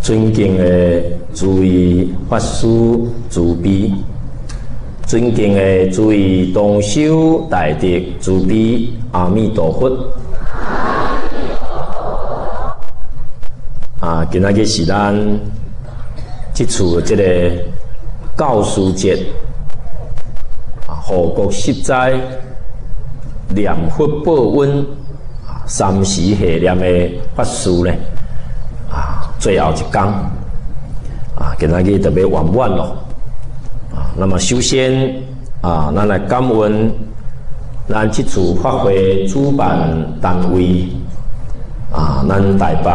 尊敬的诸位法师慈悲，尊敬的诸位同修大德慈悲，阿弥陀佛。今仔日是咱这次这个教师节，护国十斋念佛报恩三时系念的法师呢，最后一天今仔日特别圆满咯。那么首先咱来感恩咱这次法会主办单位咱台北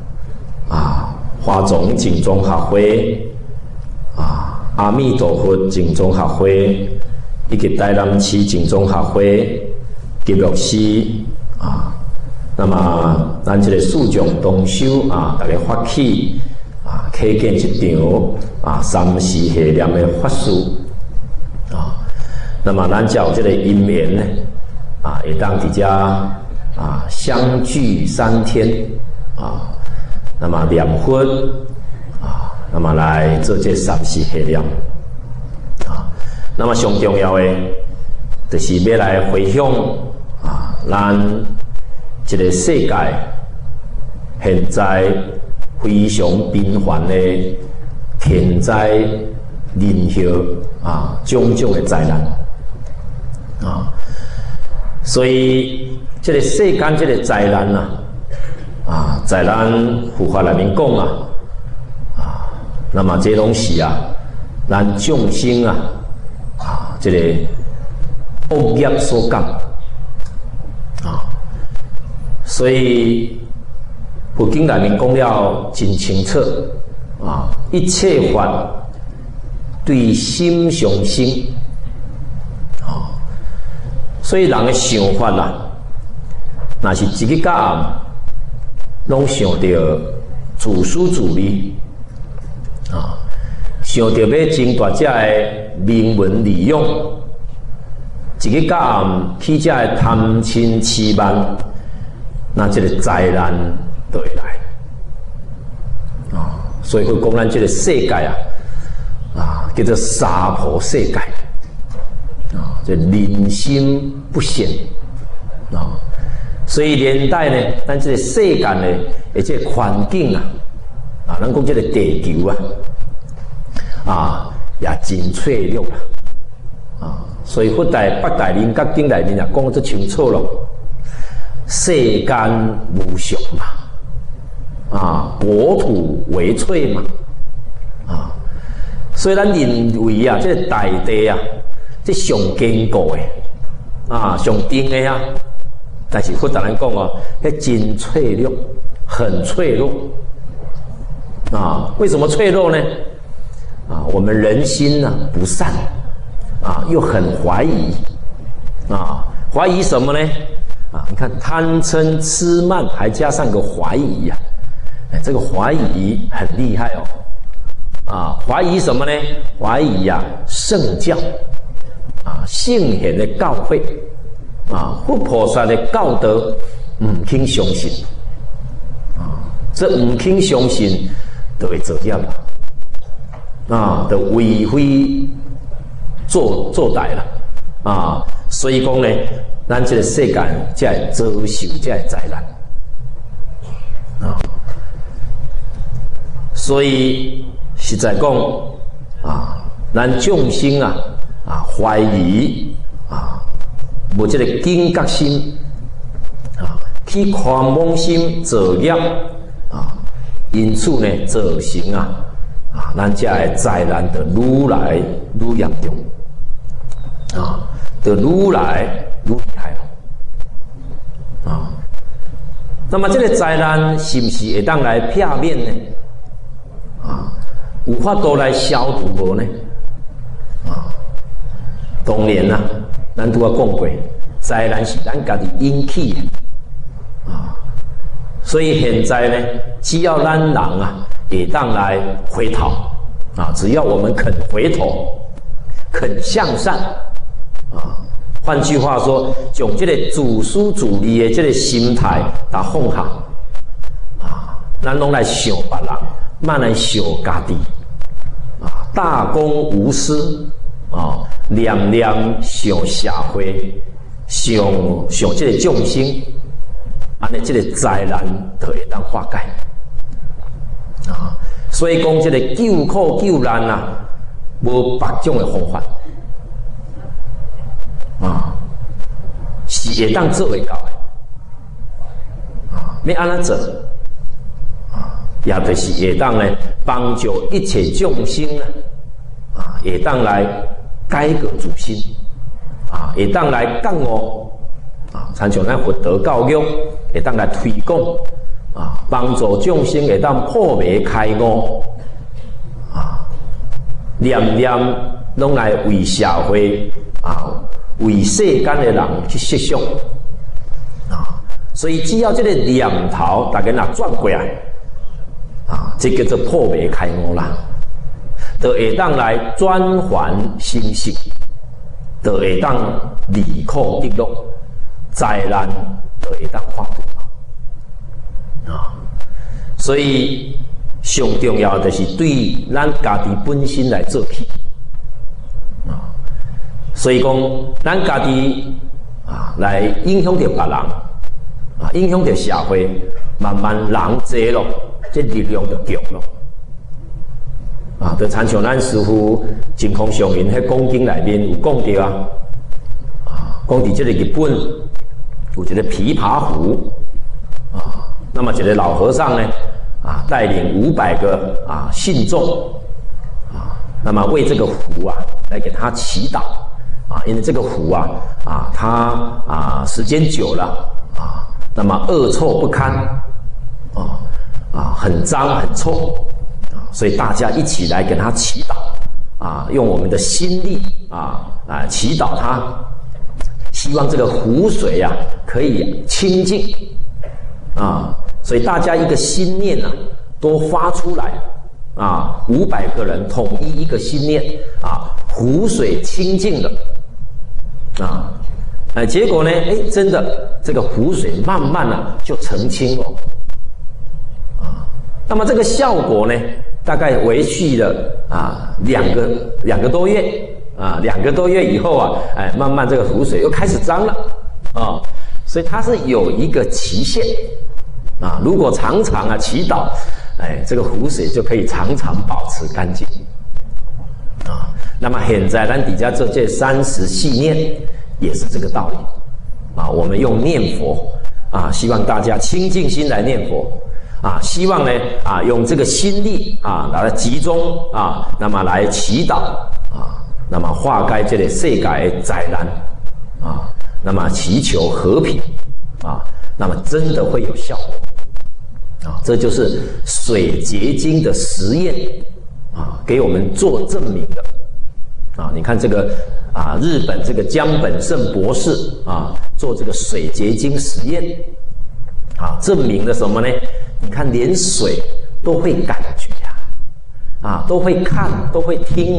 华总净宗学会阿弥陀佛净宗学会以及台南市净宗学会及律师那么咱这个四众同修大家发起开建一场三时系念的法事那么咱才有这个因缘呢会当伫遮相聚3天那么念佛那么来做这三时系念那么上重要的就是要来回向咱这个世界现在非常频繁的天灾人祸种种的灾难所以这个世间这个灾难在咱佛法内面讲那么这拢是咱众生这个恶业所感所以佛经内面讲了真清楚一切法对心相生所以人的想法若是一日到暗拢想到自私自利想到要争夺这的名闻利养，一日到暗去这的贪嗔痴慢，那这个灾难就会来所以佢讲咱这个世界叫做娑婆世界这人心不显所以连带呢，咱这个世间呢，这个环境咱讲这个地球也真脆弱所以佛在八大人格经内面讲得清楚咯，世间无常薄土为脆嘛所以咱认为这个大地这上坚固的上硬的但是佛大人讲那真脆弱，很脆弱为什么脆弱呢？我们人心不善又很怀疑怀疑什么呢？你看贪嗔痴慢还加上个怀疑这个怀疑很厉害怀疑什么呢？怀疑圣教圣贤的教诲佛菩萨的教导唔肯相信这唔肯相信就会做孽就为非作歹了所以讲呢，咱这个世界才会遭受这个灾难所以实在讲咱众生怀疑无这个警觉心去狂妄心造业因此呢造成咱这的灾难就愈来愈严重就愈来愈厉害那么这个灾难是不是会当来避免呢？有法度来消除无呢？当然咱拄仔讲过，灾难是咱家己引起的所以现在呢，只要咱人会当来回头只要我们肯回头，肯向善换句话说，将这个自私自利的这个心态放下咱拢来想别人， 慢来想家己啊，大公无私啊，念念想社会，想这个众生，安尼这个灾难就会当化解啊。所以讲，这个救苦救难啊，无别种的方法啊，是会当做会到的啊。要安怎做啊？也就是会当呢，帮助一切众生啊，会当来改过自新啊，会当来降恶啊，参像咱佛道教育，会当来推广啊，帮助众生会当破迷开悟啊，念念拢来为社会啊，为世间的人去设想啊，所以只要这个念头大家若转过来啊，这叫做破迷开悟啦，就会当来转还生死，就会当离苦得乐，灾难就会当化解啊。所以上重要的是对咱家己本身来做起啊。所以讲，咱家己啊来影响到别人啊，影响到社会，慢慢人多咯，这力量就强咯。啊，就参像咱师父净空上人喺讲经内面有讲到啊，讲伫这个日本有一个琵琶湖啊，那么一个老和尚呢啊，带领500个啊信众啊，那么为这个湖啊来给他祈祷啊，因为这个湖啊它啊时间久了啊，那么恶臭不堪很脏很臭。所以大家一起来给他祈祷啊，用我们的心力祈祷他，希望这个湖水啊可以清净啊。所以大家一个心念啊都发出来啊，500个人统一一个心念啊，湖水清净了啊，结果呢，真的这个湖水慢慢就澄清了啊。那么这个效果呢？大概维续了两个多月啊，2个多月以后啊，慢慢这个湖水又开始脏了啊，所以它是有一个期限啊。如果常常祈祷，这个湖水就可以常常保持干净啊。那么现在咱底下做这30系念也是这个道理啊。我们用念佛啊，希望大家清净心来念佛。啊，希望呢用这个心力来集中那么来祈祷那么化解这个世界的灾难那么祈求和平那么真的会有效果这就是水结晶的实验给我们做证明的你看这个日本这个江本胜博士做这个水结晶实验证明了什么呢？你看，连水都会感觉都会看，都会听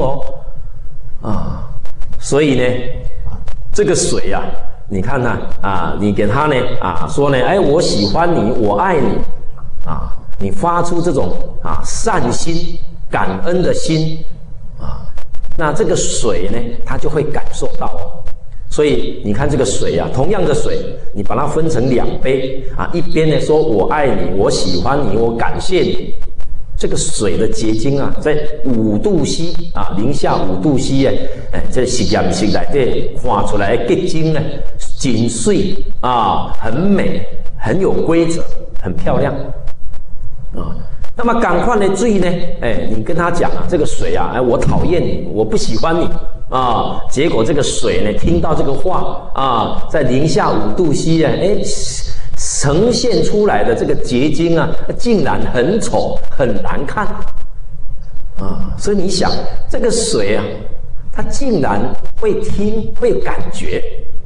所以呢，这个水你看呢你给他呢说呢，我喜欢你，我爱你你发出这种善心、感恩的心那这个水呢，它就会感受到所以你看这个水同样的水，你把它分成2杯一边呢说我爱你，我喜欢你，我感谢你，这个水的结晶在5度 C 零下5度 C 这实验室内底画出来的结晶呢，真水很美，很有规则，很漂亮那么同款的水呢，你跟他讲这个水我讨厌你，我不喜欢你结果这个水呢，听到这个话在零下5度 C 呈现出来的这个结晶竟然很丑，很难看所以你想，这个水它竟然会听，会感觉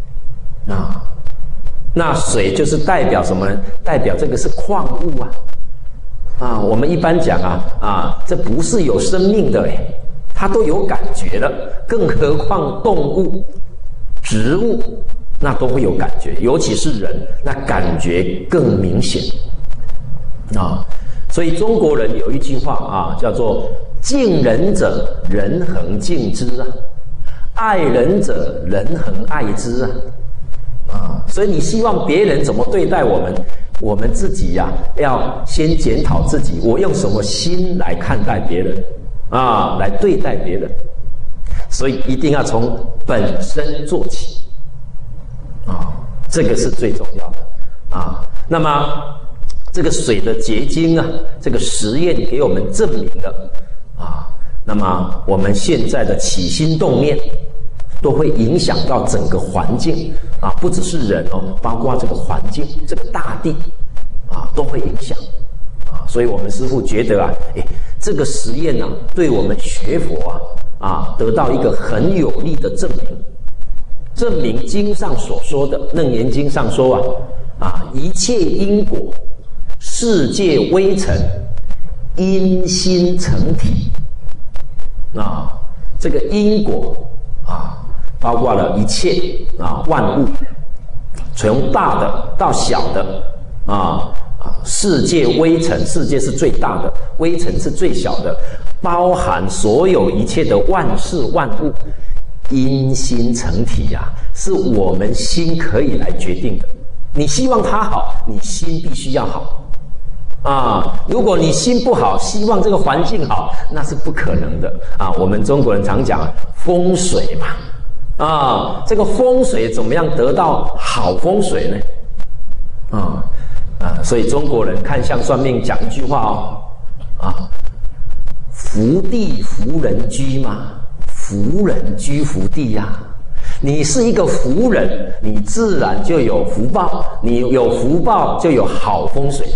那水就是代表什么呢？代表这个是矿物我们一般讲这不是有生命的它都有感觉的，更何况动物、植物，那都会有感觉，尤其是人，那感觉更明显所以中国人有一句话啊，叫做敬人者人恒敬之啊，爱人者人恒爱之啊。所以你希望别人怎么对待我们，我们自己呀，要先检讨自己，我用什么心来看待别人啊，来对待别人。所以一定要从本身做起啊，这个是最重要的啊。那么这个水的结晶啊，这个实验给我们证明了啊。那么我们现在的起心动念，都会影响到整个环境啊，不只是人哦，包括这个环境、这个大地啊，都会影响啊。所以我们师父觉得啊，这个实验啊，对我们学佛啊，得到一个很有力的证明。证明经上所说的，《楞严经》上说一切因果，世界微尘，因心成体啊。这个因果啊，包括了一切万物，从大的到小的世界微尘，世界是最大的，微尘是最小的，包含所有一切的万事万物。因心成体是我们心可以来决定的。你希望它好，你心必须要好如果你心不好，希望这个环境好，那是不可能的我们中国人常讲风水嘛这个风水怎么样得到好风水呢？所以中国人看相算命讲一句话福地福人居嘛。福人居福地你是一个福人，你自然就有福报，你有福报就有好风水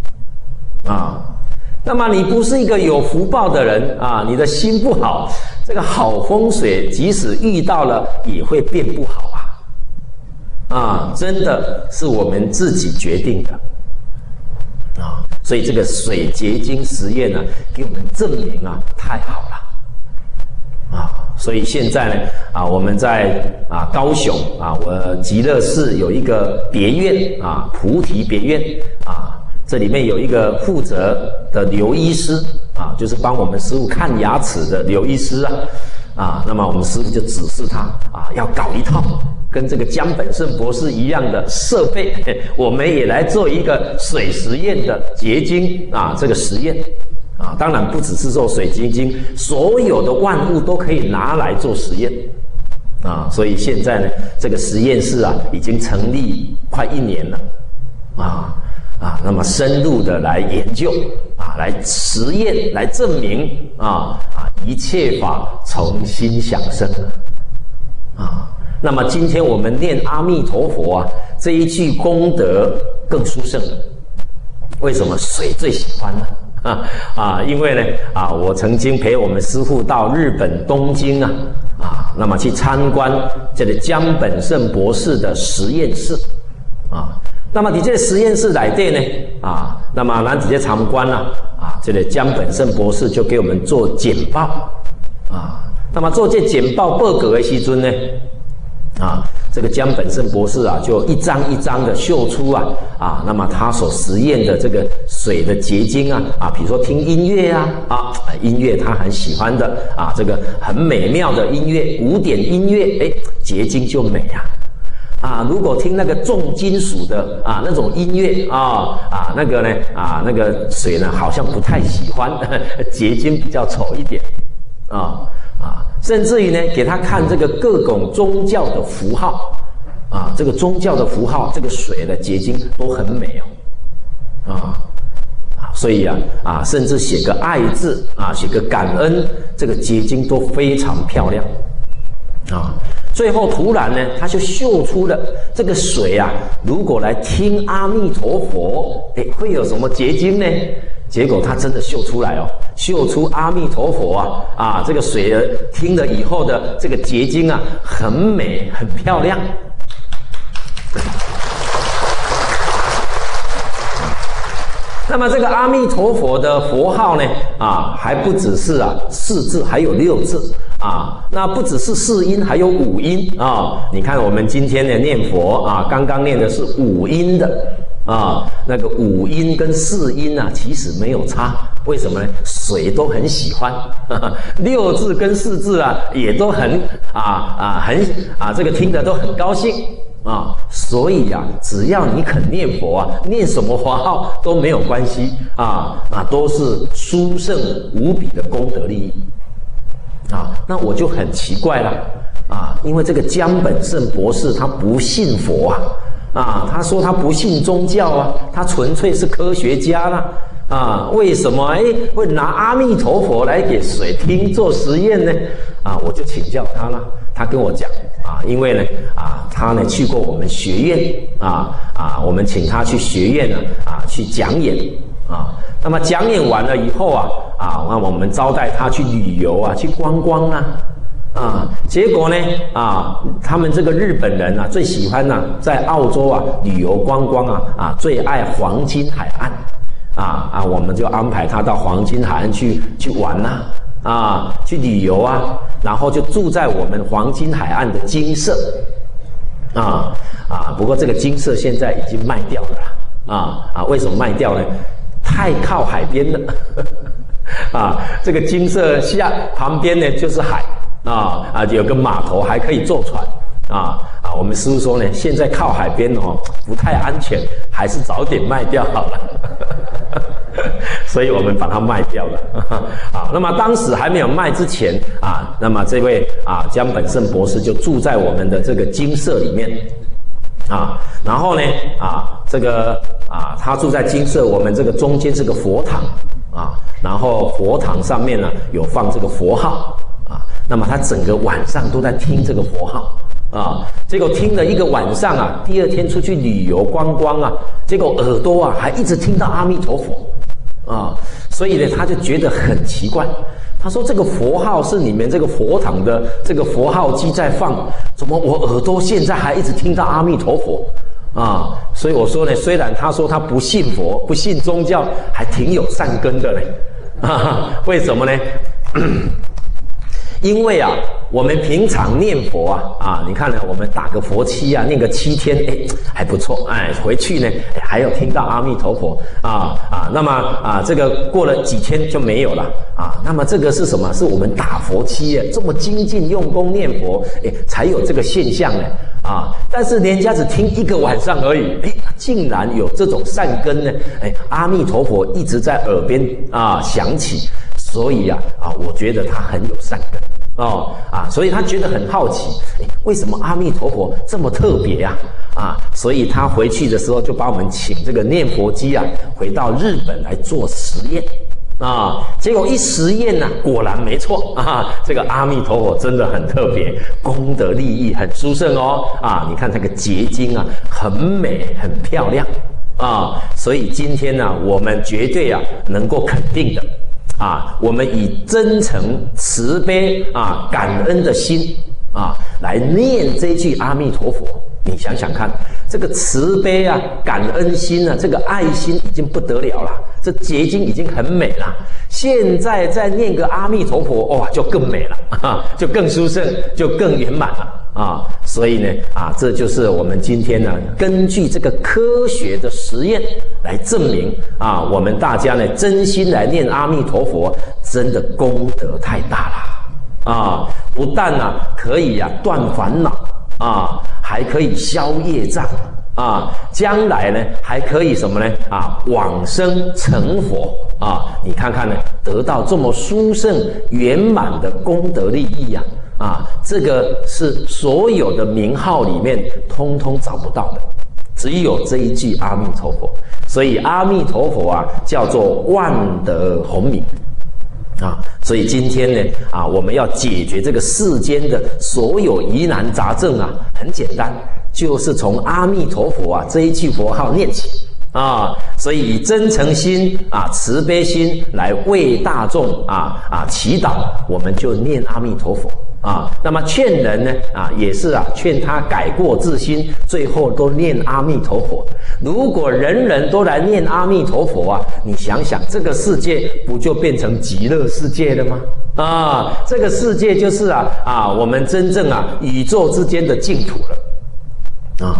那么你不是一个有福报的人你的心不好，这个好风水即使遇到了也会变不好真的是我们自己决定的所以这个水结晶实验呢，给我们证明太好了所以现在呢我们在高雄我极乐寺有一个别院菩提别院这里面有一个负责的刘医师就是帮我们师父看牙齿的刘医师那么我们师父就指示他要搞一套跟这个江本胜博士一样的设备，我们也来做一个水实验的结晶这个实验当然不只是做水结晶，所有的万物都可以拿来做实验所以现在呢，这个实验室已经成立快1年了那么深入的来研究来实验，来证明一切法从心想生那么今天我们念阿弥陀佛这一句功德更殊胜。为什么水最喜欢呢？因为呢我曾经陪我们师父到日本东京那么去参观这个江本胜博士的实验室那么在这个实验室内底呢那么咱直接参观这个江本胜博士就给我们做简报那么做这简报报告的时候呢这个江本胜博士就一张一张的秀出那么他所实验的这个水的结晶比如说听音乐音乐他很喜欢的这个很美妙的音乐，古典音乐结晶就美如果听那个重金属的那种音乐那个呢那个水呢好像不太喜欢结晶比较丑一点甚至于呢给他看这个各种宗教的符号这个宗教的符号，这个水的结晶都很美所以甚至写个爱字写个感恩，这个结晶都非常漂亮最后突然呢他就秀出了这个水如果来听阿弥陀佛会有什么结晶呢？结果他真的秀出来秀出阿弥陀佛这个水听了以后的这个结晶很美很漂亮那么这个阿弥陀佛的佛号呢还不只是4字，还有6字那不只是4音，还有5音你看我们今天的念佛刚刚念的是5音的那个五音跟四音啊，其实没有差。为什么呢？谁都很喜欢，六字跟四字啊，也都很这个听得都很高兴所以啊，只要你肯念佛啊，念什么佛号都没有关系都是殊胜无比的功德利益那我就很奇怪了因为这个江本胜博士他不信佛他说他不信宗教他纯粹是科学家啦为什么会拿阿弥陀佛来给水听做实验呢？我就请教他了，他跟我讲因为呢他呢去过我们学院我们请他去学院呢去讲演那么讲演完了以后那我们招待他去旅游去观光结果呢他们这个日本人最喜欢在澳洲旅游观光最爱黄金海岸我们就安排他到黄金海岸去玩去旅游然后就住在我们黄金海岸的精舍不过这个精舍现在已经卖掉了为什么卖掉呢？太靠海边了这个精舍旁边呢就是海有个码头还可以坐船我们师父说呢，现在靠海边不太安全，还是早点卖掉好了所以我们把它卖掉了那么当时还没有卖之前那么这位江本胜博士就住在我们的这个精舍里面然后呢这个他住在精舍，我们这个中间是个佛堂然后佛堂上面呢有放这个佛号那么他整个晚上都在听这个佛号结果听了一个晚上第二天出去旅游观光结果耳朵还一直听到阿弥陀佛所以呢他就觉得很奇怪，他说这个佛号是你们这个佛堂的这个佛号机在放，怎么我耳朵现在还一直听到阿弥陀佛所以我说呢，虽然他说他不信佛不信宗教，还挺有善根的嘞为什么呢？因为我们平常念佛你看呢，我们打个佛七念个7天，还不错，回去呢还有听到阿弥陀佛那么这个过了几天就没有了那么这个是什么？是我们打佛七这么精进用功念佛才有这个现象呢但是人家只听一个晚上而已，竟然有这种善根呢阿弥陀佛一直在耳边响起，所以我觉得他很有善根所以他觉得很好奇，为什么阿弥陀佛这么特别所以他回去的时候就把我们请这个念佛机回到日本来做实验结果一实验果然没错这个阿弥陀佛真的很特别，功德利益很殊胜你看这个结晶很美很漂亮所以今天我们绝对能够肯定的我们以真诚慈悲感恩的心来念这句阿弥陀佛，你想想看，这个慈悲感恩心这个爱心已经不得了了，这结晶已经很美了，现在再念个阿弥陀佛就更美了就更殊胜，就更圆满了所以呢这就是我们今天呢根据这个科学的实验来证明我们大家呢真心来念阿弥陀佛，真的功德太大了不但可以断烦恼还可以消业障将来呢还可以什么呢往生成佛你看看呢，得到这么殊胜圆满的功德利益这个是所有的名号里面通通找不到的，只有这一句阿弥陀佛。所以阿弥陀佛叫做万德洪名所以今天呢我们要解决这个世间的所有疑难杂症很简单，就是从阿弥陀佛这一句佛号念起所以以真诚心慈悲心来为大众祈祷，我们就念阿弥陀佛那么劝人呢也是劝他改过自新，最后都念阿弥陀佛。如果人人都来念阿弥陀佛你想想这个世界不就变成极乐世界了吗这个世界就是我们真正宇宙之间的净土了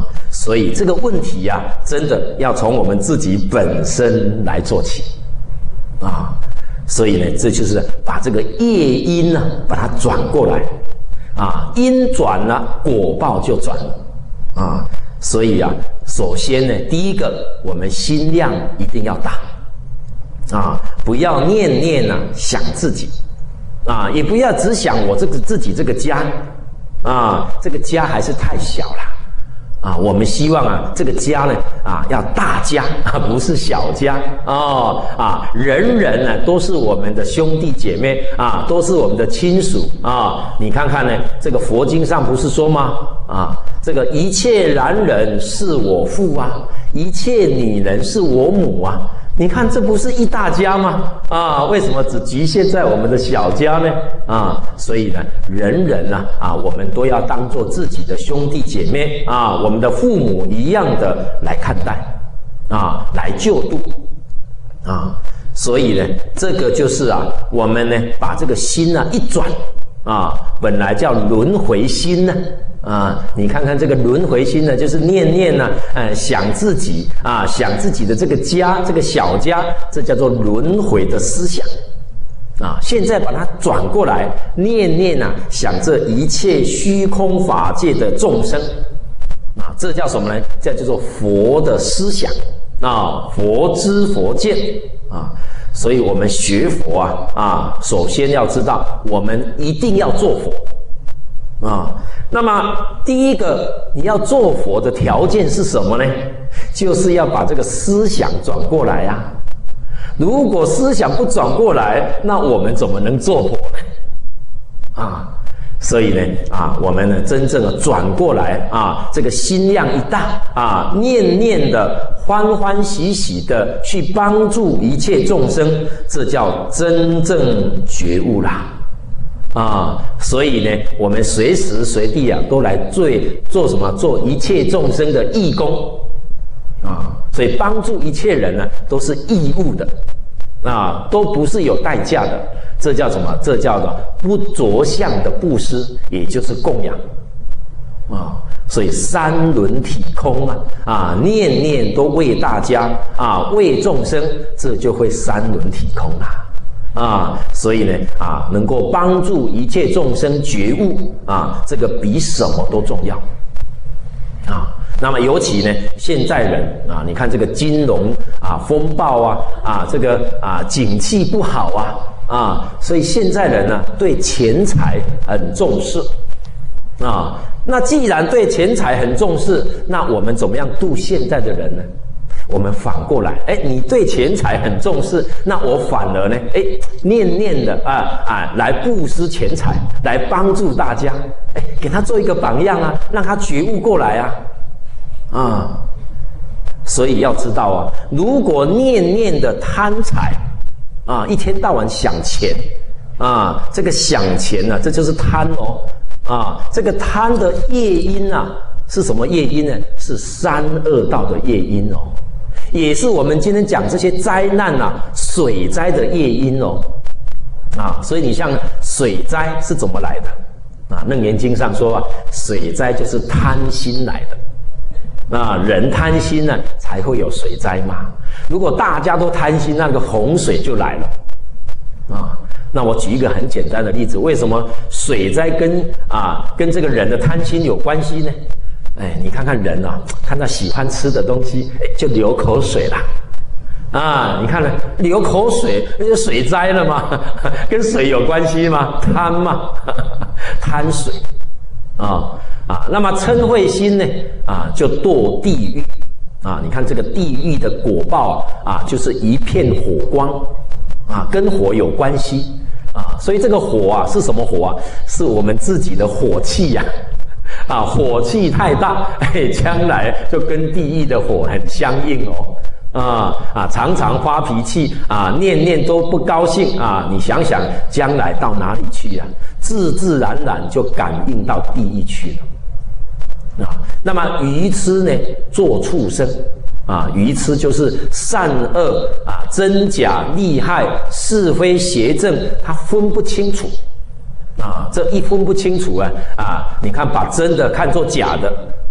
所以这个问题呀，真的要从我们自己本身来做起啊。所以呢，这就是把这个业因呢，把它转过来啊，因转了，果报就转了啊。所以啊，首先呢，第一个，我们心量一定要大啊，不要念念啊想自己啊，也不要只想我自己这个家啊，这个家还是太小了。啊，我们希望啊，这个家呢，啊，要大家啊，不是小家哦，啊，人人呢都是我们的兄弟姐妹啊，都是我们的亲属啊。你看看呢，这个佛经上不是说吗？啊，这个一切男人是我父啊，一切女人是我母啊。你看，这不是一大家吗？啊，为什么只局限在我们的小家呢？啊，所以呢，人人啊，我们都要当做自己的兄弟姐妹啊，我们的父母一样的来看待，啊，来救度，啊，所以呢，这个就是啊，我们呢把这个心啊一转，啊，本来叫轮回心呢。啊，你看看这个轮回心呢，就是念念呢，想自己啊，想自己的这个家，这个小家，这叫做轮回的思想啊。现在把它转过来，念念啊，想这一切虚空法界的众生啊，这叫什么呢？这叫做佛的思想啊，佛知佛见啊。所以我们学佛啊，首先要知道，我们一定要做佛啊。那么第一个你要做佛的条件是什么呢？就是要把这个思想转过来啊。如果思想不转过来，那我们怎么能做佛呢？啊，所以呢，我们呢真正的转过来啊，这个心量一大啊，念念的欢欢喜喜的去帮助一切众生，这叫真正觉悟啦。啊，所以呢，我们随时随地啊，都来做什么？做一切众生的义工啊！所以帮助一切人呢，都是义务的啊，都不是有代价的。这叫什么？这叫做不着相的布施，也就是供养啊。所以三轮体空啊，念念都为大家啊，为众生，这就会三轮体空啦。啊，所以呢，能够帮助一切众生觉悟啊，这个比什么都重要啊。那么尤其呢，现在人啊，你看这个金融风暴这个景气不好啊，所以现在人呢对钱财很重视啊。那既然对钱财很重视，那我们怎么样度现在的人呢？我们反过来，你对钱财很重视，那我反而呢，念念的来布施钱财，来帮助大家，给他做一个榜样啊，让他觉悟过来啊。所以要知道如果念念的贪财一天到晚想钱这个想钱这就是贪这个贪的业因是什么业因呢？是三恶道的业因也是我们今天讲这些灾难水灾的业因所以你像水灾是怎么来的楞严经上说水灾就是贪心来的人贪心呢才会有水灾嘛。如果大家都贪心，那个洪水就来了那我举一个很简单的例子，为什么水灾跟这个人的贪心有关系呢？你看看人看到喜欢吃的东西，就流口水了你看了流口水，那就水灾了吗？跟水有关系吗？贪嘛，贪水那么嗔恚心呢就堕地狱你看这个地狱的果报就是一片火光跟火有关系所以这个火是什么火是我们自己的火气火气太大，将来就跟地狱的火很相应常常发脾气念念都不高兴你想想将来到哪里去自自然然就感应到地狱去了那么愚痴呢，做畜生愚痴就是善恶真假利害是非邪正，他分不清楚这一分不清楚你看把真的看作假的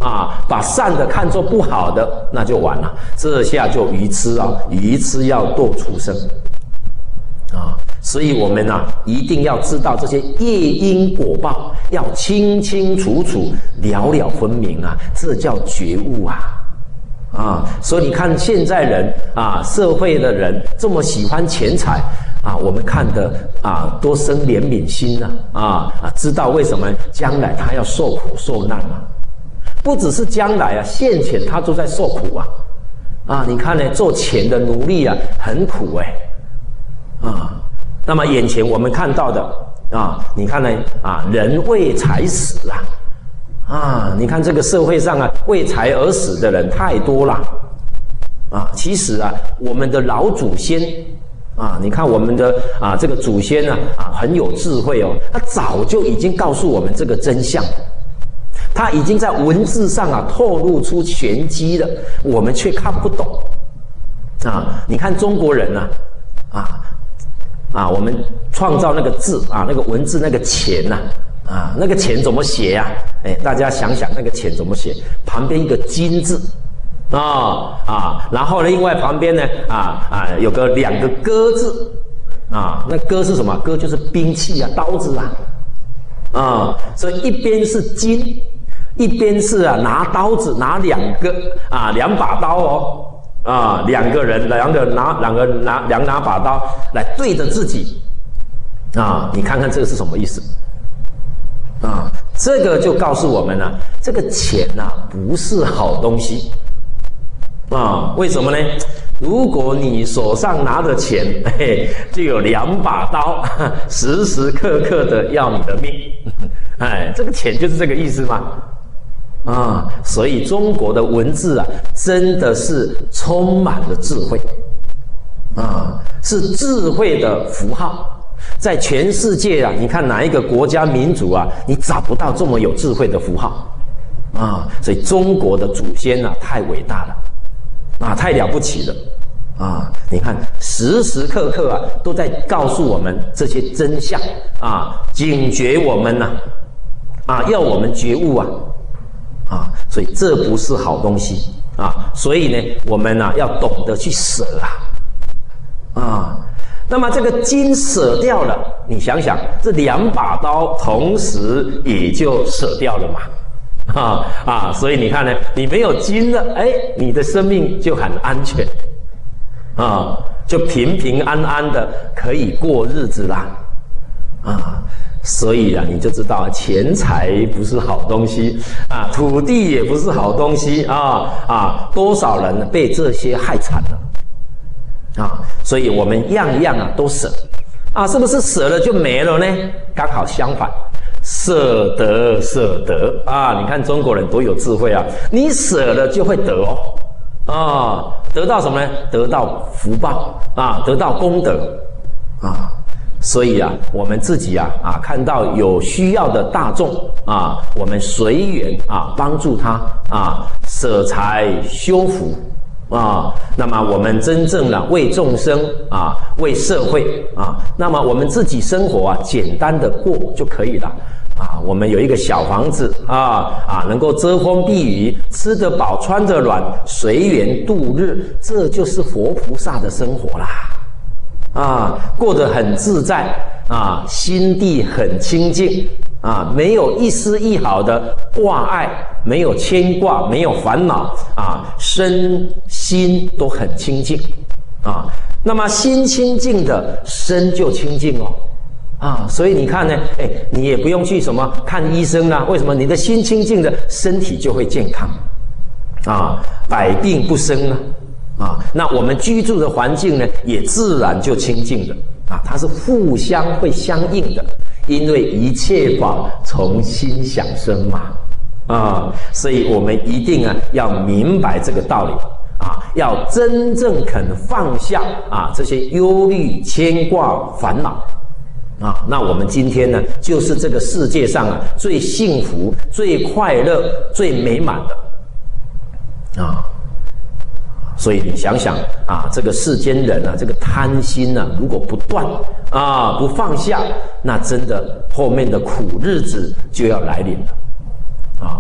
把善的看作不好的，那就完了，这下就愚痴要堕畜生所以我们一定要知道这些业因果报，要清清楚楚、了了分明这叫觉悟所以你看现在人社会的人这么喜欢钱财我们看的多生怜悯心知道为什么将来他要受苦受难不只是将来现前他都在受苦你看呢，做钱的奴隶很苦那么眼前我们看到的你看呢人为财死你看这个社会上为财而死的人太多了其实我们的老祖先你看我们的这个祖先很有智慧他早就已经告诉我们这个真相，他已经在文字上透露出玄机了，我们却看不懂你看中国人我们创造那个字那个文字那个钱那个钱怎么写大家想想那个钱怎么写？旁边一个金字然后呢，另外旁边呢有两个戈字那戈是什么？戈就是兵器刀子所以一边是金，一边是拿刀子，拿两把刀两个人拿把刀来对着自己你看看这个是什么意思这个就告诉我们这个钱不是好东西为什么呢？如果你手上拿着钱就有2把刀时时刻刻的要你的命这个钱就是这个意思嘛所以中国的文字真的是充满了智慧是智慧的符号，在全世界你看哪一个国家民族你找不到这么有智慧的符号所以中国的祖先太伟大了太了不起了你看时时刻刻都在告诉我们这些真相警觉我们要我们觉悟所以这不是好东西所以呢我们要懂得去舍那么这个金舍掉了，你想想这2把刀同时也就舍掉了嘛所以你看呢，你没有金了你的生命就很安全就平平安安的可以过日子啦所以你就知道钱财不是好东西土地也不是好东西多少人被这些害惨了所以我们样样都舍是不是舍了就没了呢？刚好相反，舍得你看中国人多有智慧你舍了就会得得到什么呢？得到福报得到功德所以我们自己看到有需要的大众我们随缘帮助他舍财修福那么我们真正为众生为社会那么我们自己生活简单的过就可以了我们有一个小房子能够遮风避雨，吃得饱穿得暖，随缘度日，这就是佛菩萨的生活啦过得很自在心地很清净没有一丝一毫的挂碍，没有牵挂，没有烦恼身心都很清净那么心清净的身就清净所以你看呢你也不用去什么看医生为什么？你的心清净的身体就会健康百病不生那我们居住的环境呢也自然就清净了它是互相会相应的，因为一切法从心想生嘛所以我们一定要明白这个道理要真正肯放下这些忧虑牵挂烦恼那我们今天呢就是这个世界上最幸福最快乐最美满的所以你想想这个世间人这个贪心如果不断不放下，那真的后面的苦日子就要来临了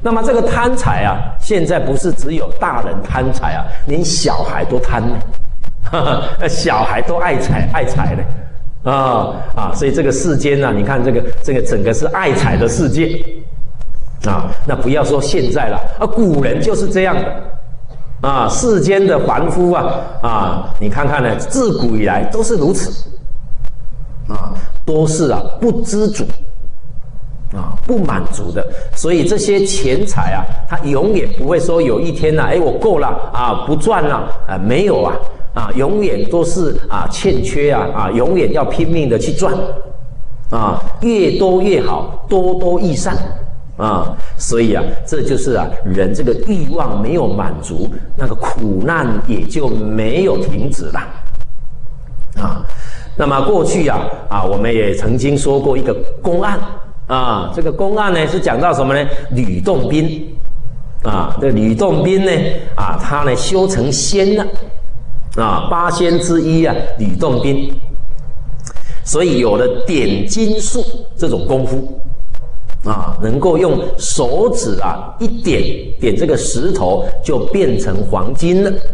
那么这个贪财啊，现在不是只有大人贪财啊，连小孩都贪呢，小孩都爱财呢，所以这个世间呢，你看这个整个是爱财的世界啊。那不要说现在了古人就是这样的世间的凡夫你看看呢，自古以来都是如此都是不知足。不满足的，所以这些钱财他永远不会说有一天我够了不赚了没有永远都是欠缺永远要拼命的去赚越多越好，多多益善所以这就是人这个欲望没有满足，那个苦难也就没有停止了那么过去我们也曾经说过一个公案。这个公案呢是讲到什么呢？吕洞宾这吕洞宾呢他呢修成仙了八仙之一吕洞宾，所以有了点金术这种功夫能够用手指一点这个石头就变成黄金了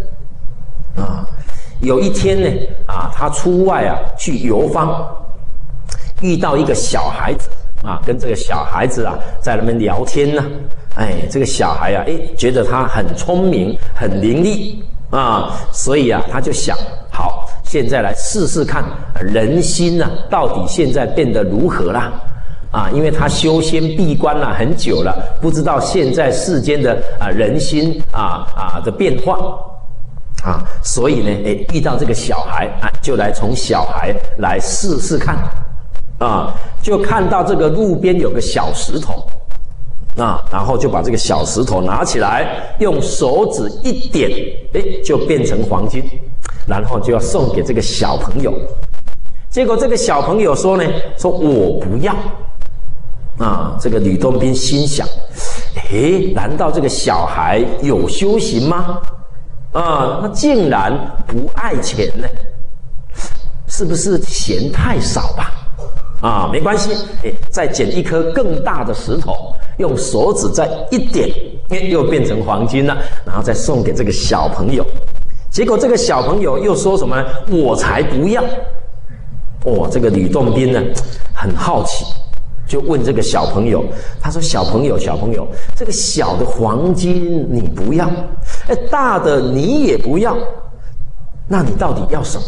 有一天呢他出外去游方，遇到一个小孩子跟这个小孩子在那边聊天呢这个小孩觉得他很聪明很伶俐所以他就想，好，现在来试试看人心到底现在变得如何啦因为他修仙闭关了很久了，不知道现在世间的人心的变化所以呢遇到这个小孩就来从小孩来试试看就看到这个路边有个小石头然后就把这个小石头拿起来，用手指一点就变成黄金，然后就要送给这个小朋友。结果这个小朋友说呢，说我不要这个吕洞宾心想，难道这个小孩有修行吗？那竟然不爱钱呢？是不是嫌太少吧？没关系，再捡一颗更大的石头，用手指再一点，又变成黄金了，然后再送给这个小朋友。结果这个小朋友又说什么呢？我才不要！这个吕洞宾呢，很好奇，就问这个小朋友，他说：“小朋友，这个小的黄金你不要，大的你也不要，那你到底要什么？”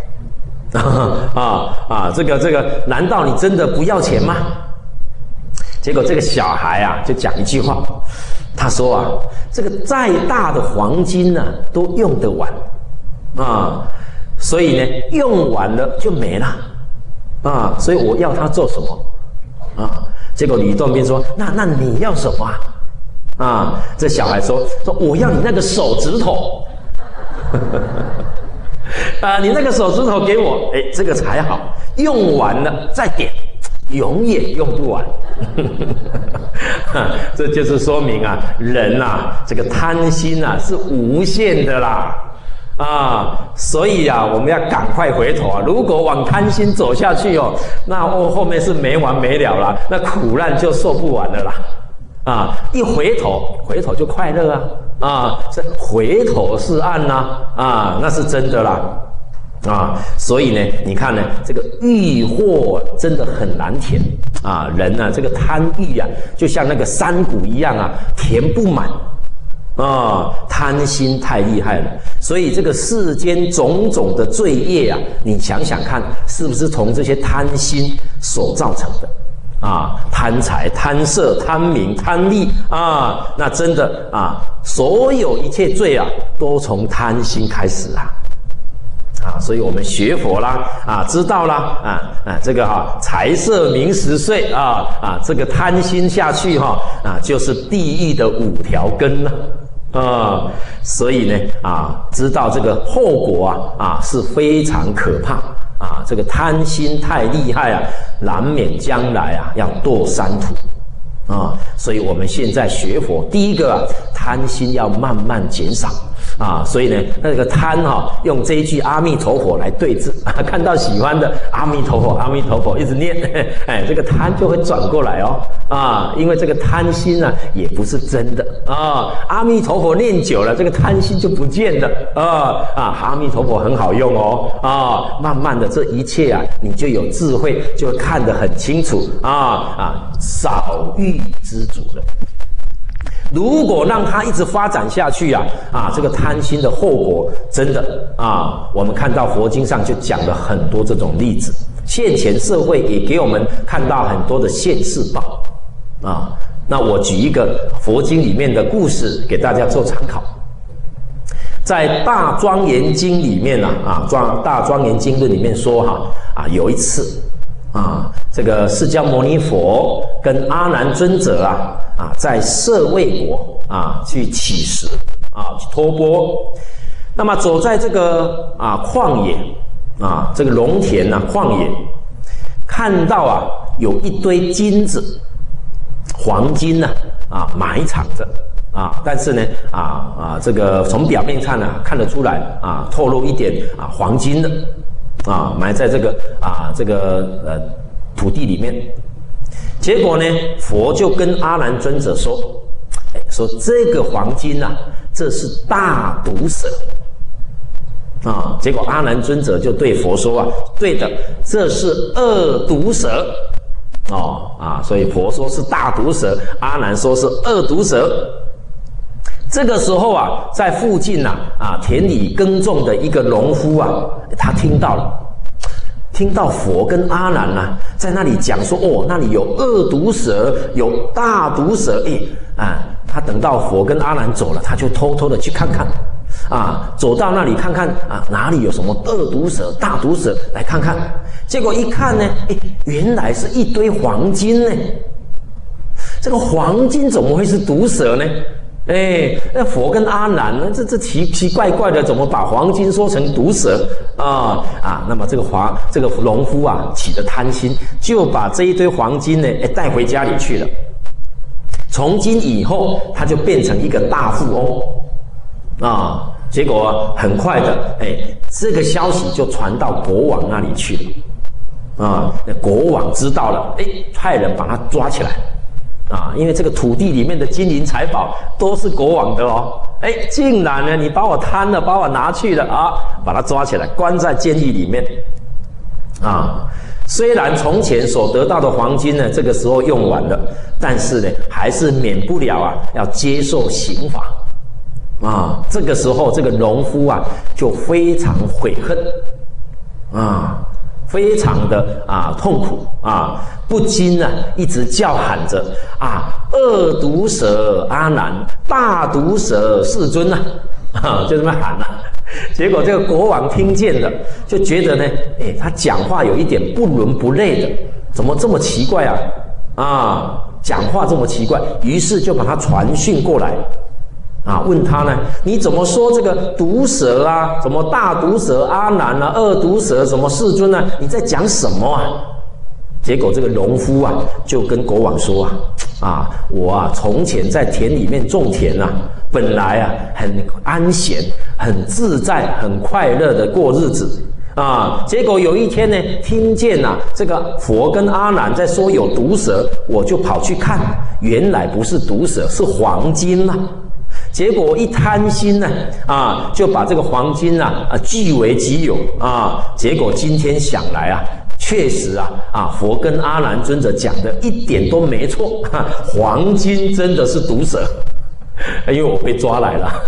这个，难道你真的不要钱吗？结果这个小孩就讲一句话，他说这个再大的黄金都用得完所以呢用完了就没了所以我要它做什么结果吕洞宾说，那你要什么这小孩说我要你那个手指头你那个手指头给我，这个才好，用完了再点，永远用不完。这就是说明人这个贪心是无限的啦。所以我们要赶快回头如果往贪心走下去那后面是没完没了啦，那苦难就受不完了啦。一回头就快乐这回头是岸那是真的啦。所以呢，你看呢，这个欲惑真的很难填人这个贪欲就像那个山谷一样填不满贪心太厉害了。所以这个世间种种的罪业你想想看，是不是从这些贪心所造成的贪财、贪色、贪名、贪利那真的所有一切罪都从贪心开始所以我们学佛啦知道啦这个财色名食睡这个贪心下去就是地狱的5条根了所以呢知道这个后果是非常可怕这个贪心太厉害难免将来要堕三途所以我们现在学佛，第一个贪心要慢慢减少所以呢，那个贪用这一句阿弥陀佛来对治看到喜欢的阿弥陀佛，阿弥陀佛一直念，这个贪就会转过来因为这个贪心也不是真的阿弥陀佛念久了，这个贪心就不见了阿弥陀佛很好用慢慢的这一切你就有智慧，就看得很清楚少欲知足了。如果让它一直发展下去这个贪心的后果真的我们看到佛经上就讲了很多这种例子，现前社会也给我们看到很多的现世报那我举一个佛经里面的故事给大家做参考。在《大庄严经》里面大庄严经论里面说有一次这个释迦牟尼佛跟阿难尊者在舍卫国去乞食去托钵。那么走在这个旷野这个农田旷野，看到有一堆金子黄金埋藏着但是呢这个从表面看看得出来透露一点黄金的埋在这个土地里面。结果呢，佛就跟阿难尊者说这个黄金这是大毒蛇结果阿难尊者就对佛说对的，这是恶毒蛇所以佛说是大毒蛇，阿难说是恶毒蛇。这个时候在附近田里耕种的一个农夫他听到佛跟阿难在那里讲说那里有恶毒蛇，有大毒蛇他等到佛跟阿难走了，他就偷偷的去看看走到那里看看哪里有什么恶毒蛇、大毒蛇来看看。结果一看呢原来是一堆黄金呢。这个黄金怎么会是毒蛇呢？那佛跟阿难呢？这奇怪怪的，怎么把黄金说成毒蛇那么这个农夫起了贪心，就把这一堆黄金呢带回家里去了。从今以后，他就变成一个大富翁结果很快的这个消息就传到国王那里去了国王知道了派人把他抓起来。因为这个土地里面的金银财宝都是国王的竟然呢你把我贪了，把我拿去了把他抓起来关在监狱里面虽然从前所得到的黄金呢这个时候用完了，但是呢还是免不了要接受刑罚这个时候这个农夫就非常悔恨非常的痛苦不禁一直叫喊着恶毒蛇阿难，大毒蛇世尊就这么喊结果这个国王听见了，就觉得呢他讲话有一点不伦不类的，怎么这么奇怪讲话这么奇怪，于是就把他传讯过来问他呢，你怎么说这个毒蛇什么大毒蛇阿难恶毒蛇什么世尊你在讲什么结果这个农夫就跟国王说我从前在田里面种田本来很安闲、很自在、很快乐的过日子结果有一天呢，听见这个佛跟阿难在说有毒蛇，我就跑去看，原来不是毒蛇，是黄金结果一贪心呢就把这个黄金据为己有结果今天想来确实佛跟阿难尊者讲的一点都没错黄金真的是毒蛇因为我被抓来了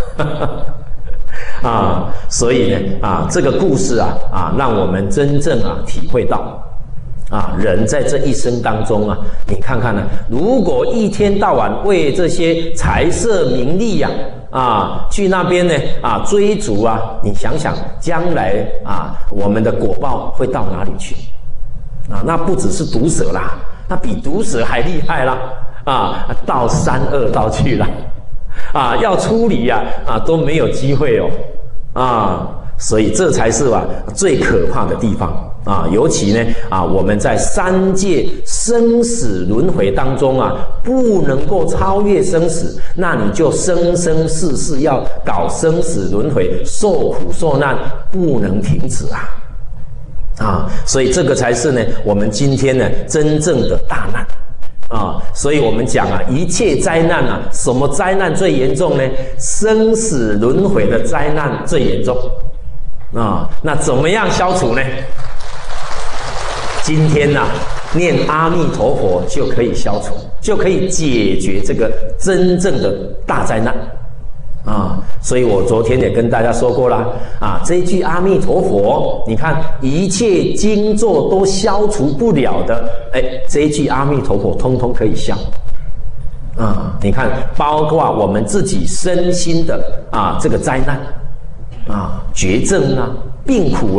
所以呢这个故事让我们真正体会到人在这一生当中你看看如果一天到晚为这些财色名利去那边呢追逐你想想将来我们的果报会到哪里去那不只是毒蛇啦，那比毒蛇还厉害啦到三恶道去了要出离都没有机会所以这才是最可怕的地方啊！尤其呢我们在三界生死轮回当中不能够超越生死，那你就生生世世要搞生死轮回，受苦受难，不能停止所以这个才是呢我们今天呢真正的大难。所以我们讲一切灾难什么灾难最严重呢？生死轮回的灾难最严重那怎么样消除呢？今天念阿弥陀佛就可以消除，就可以解决这个真正的大灾难所以我昨天也跟大家说过了这一句阿弥陀佛，你看一切经咒都消除不了的，这一句阿弥陀佛通通可以消你看包括我们自己身心的这个灾难绝症病苦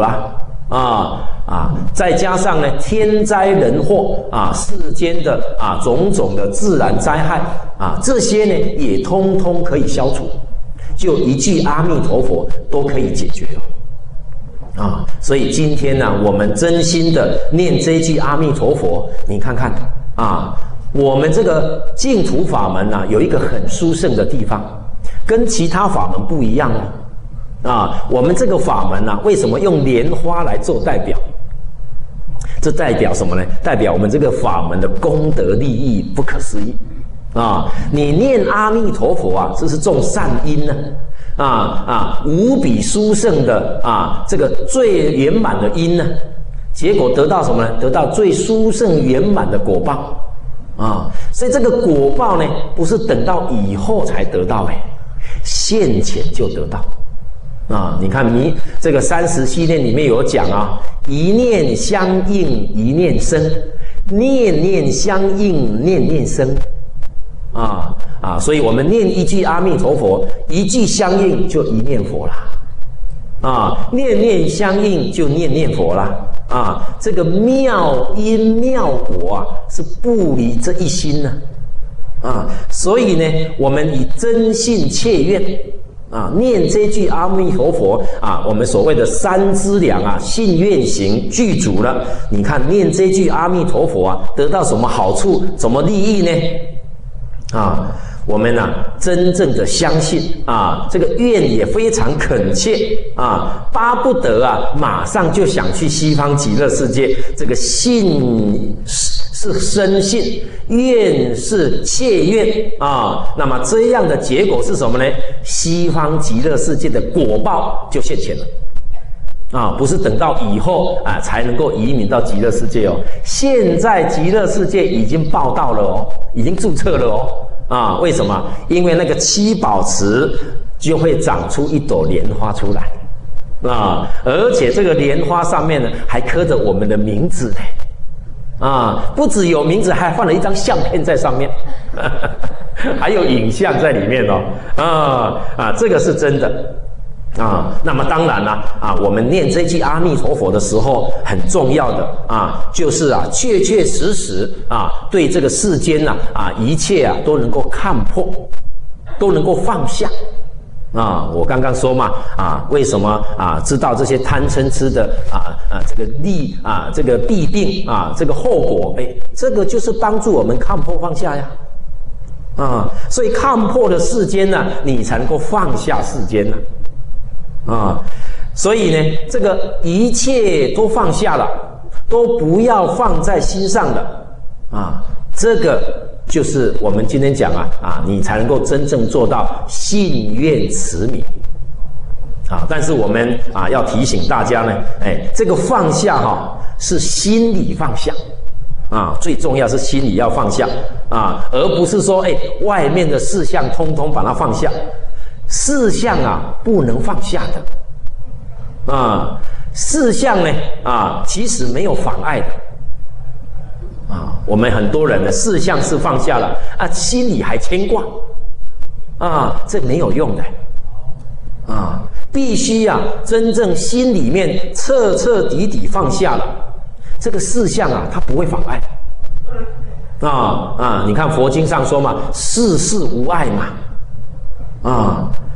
再加上呢天灾人祸世间的种种的自然灾害这些呢也通通可以消除，就一句阿弥陀佛都可以解决了所以今天我们真心的念这一句阿弥陀佛，你看看我们这个净土法门有一个很殊胜的地方，跟其他法门不一样我们这个法门为什么用莲花来做代表？这代表什么呢？代表我们这个法门的功德利益不可思议你念阿弥陀佛这是种善因无比殊胜的这个最圆满的因结果得到什么呢？得到最殊胜圆满的果报所以这个果报呢不是等到以后才得到现前就得到你看这个30系列里面有讲一念相应一念生，念念相应念念生所以我们念一句阿弥陀佛，一句相应就一念佛啦念念相应就念念佛啦这个妙因妙果是不离这一心所以呢我们以真信切愿念这句阿弥陀佛我们所谓的三资粮信愿行具足了。你看念这句阿弥陀佛得到什么好处，什么利益呢？我们真正的相信这个愿也非常恳切巴不得马上就想去西方极乐世界。这个信是深信，愿是切愿那么这样的结果是什么呢？西方极乐世界的果报就现前了不是等到以后才能够移民到极乐世界现在极乐世界已经报到了已经注册了为什么？因为那个七宝池就会长出一朵莲花出来而且这个莲花上面呢还刻着我们的名字不只有名字，还放了一张相片在上面还有影像在里面这个是真的那么当然我们念这句阿弥陀佛的时候，很重要的就是确确实实对这个世间一切都能够看破，都能够放下我刚刚说嘛为什么知道这些贪嗔痴的这个这个弊病这个后果这个就是帮助我们看破放下呀所以看破了世间你才能够放下世间所以呢这个一切都放下了，都不要放在心上的这个就是我们今天讲你才能够真正做到信愿持名但是我们要提醒大家呢这个放下是心理放下最重要是心理要放下而不是说外面的事项通通把它放下。事项不能放下的事项呢其实没有妨碍的我们很多人的事项是放下了心里还牵挂这没有用的必须真正心里面彻彻底底放下了这个事项它不会妨碍你看佛经上说嘛，事事无碍嘛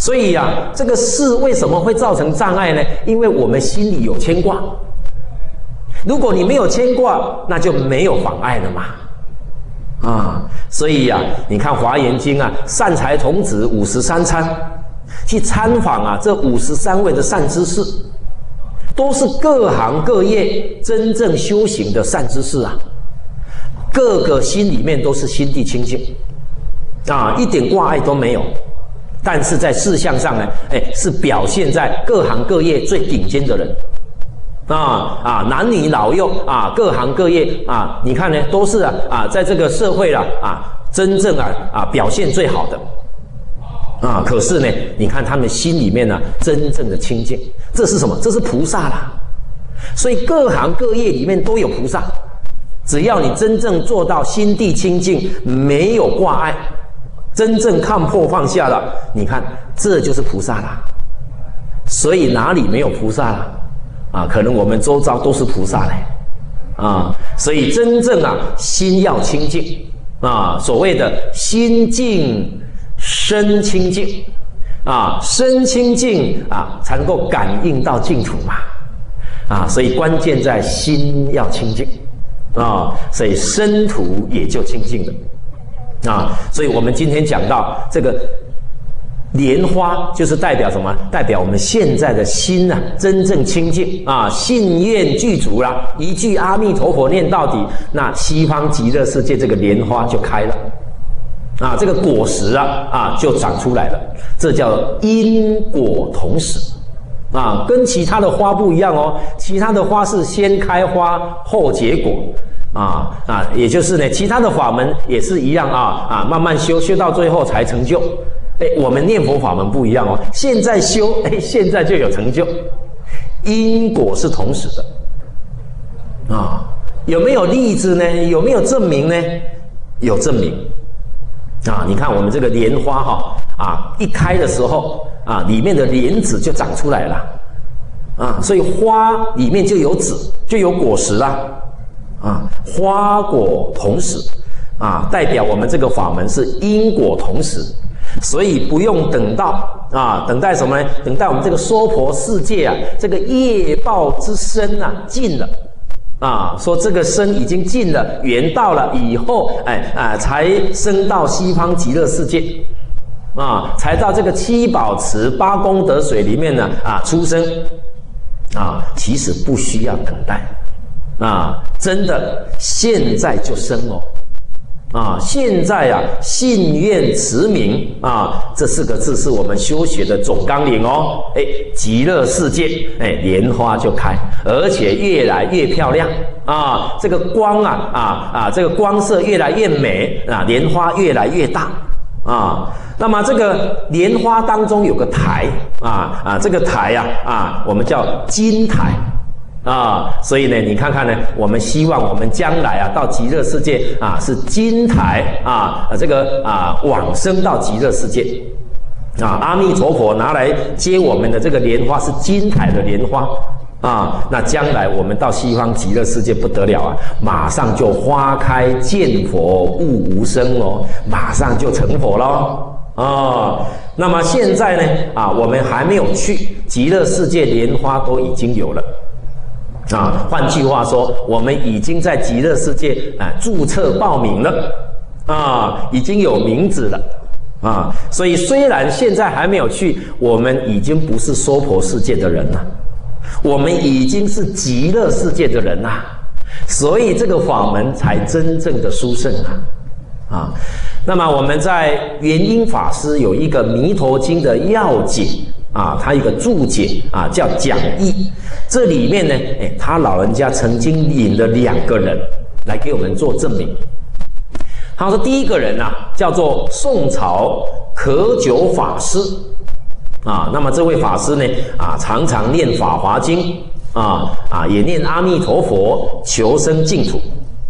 所以啊，这个事为什么会造成障碍呢？因为我们心里有牵挂。如果你没有牵挂，那就没有妨碍了嘛。所以啊，你看《华严经》啊，善财童子53参去参访啊，这53位的善知识，都是各行各业真正修行的善知识啊，个个心里面都是心地清净一点挂碍都没有。但是在事项上呢，是表现在各行各业最顶尖的人男女老幼各行各业你看呢，都是在这个社会真正表现最好的可是呢，你看他们心里面真正的清净，这是什么？这是菩萨啦。所以各行各业里面都有菩萨，只要你真正做到心地清净，没有挂碍，真正看破放下了，你看这就是菩萨啦。所以哪里没有菩萨啦？可能我们周遭都是菩萨嘞所以真正心要清净所谓的心净身清净身清净才能够感应到净土嘛所以关键在心要清净所以身土也就清净了所以我们今天讲到这个莲花，就是代表什么？代表我们现在的心真正清净信愿具足啦，一句阿弥陀佛念到底，那西方极乐世界这个莲花就开了这个果实就长出来了，这叫因果同时跟其他的花不一样哦，其他的花是先开花后结果也就是呢，其他的法门也是一样慢慢修到最后才成就。我们念佛法门不一样哦，现在修现在就有成就，因果是同时的有没有例子呢？有没有证明呢？有证明你看我们这个莲花一开的时候里面的莲子就长出来了所以花里面就有籽，就有果实啦花果同时代表我们这个法门是因果同时。所以不用等到等待什么呢？等待我们这个娑婆世界这个业报之身尽了说这个身已经尽了，缘到了以后才升到西方极乐世界才到这个七宝池八功德水里面呢出生其实不需要等待真的现在就生哦现在信愿持名这4个字是我们修学的总纲领哦。极乐世界莲花就开，而且越来越漂亮这个光这个光色越来越美莲花越来越大那么这个莲花当中有个台这个台我们叫金台所以呢，你看看呢，我们希望我们将来到极乐世界是金台这个往生到极乐世界阿弥陀佛拿来接我们的这个莲花是金台的莲花那将来我们到西方极乐世界不得了马上就花开见佛悟无生哦，马上就成佛咯那么现在呢我们还没有去极乐世界，莲花都已经有了换句话说，我们已经在极乐世界注册报名了已经有名字了所以虽然现在还没有去，我们已经不是娑婆世界的人了，我们已经是极乐世界的人啦，所以这个法门才真正的殊胜那么我们在元音法师有一个弥陀经的要解他一个注解叫讲义，这里面呢他老人家曾经引了2个人来给我们做证明。他说第一个人叫做宋朝可久法师那么这位法师呢常常念法华经也念阿弥陀佛求生净土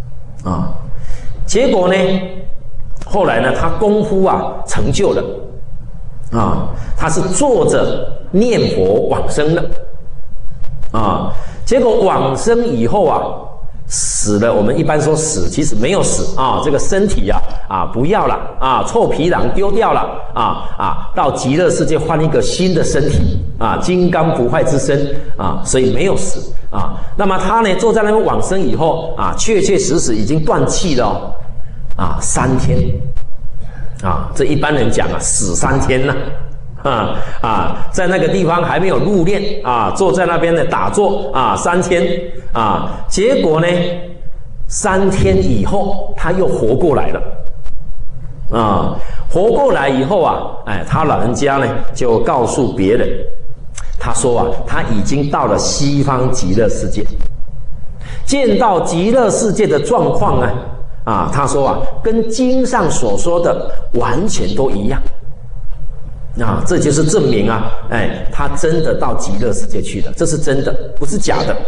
结果呢后来呢他功夫成就了他是坐着念佛往生的结果往生以后死了，我们一般说死，其实没有死啊，这个身体不要了啊，臭皮囊丢掉了到极乐世界换一个新的身体金刚不坏之身所以没有死那么他呢坐在那边往生以后确确实实已经断气了3天这一般人讲死3天呢在那个地方还没有入殓坐在那边呢打坐3天结果呢3天以后他又活过来了活过来以后他老人家呢就告诉别人，他说他已经到了西方极乐世界，见到极乐世界的状况他说跟经上所说的完全都一样。这就是证明他真的到极乐世界去了，这是真的，不是假的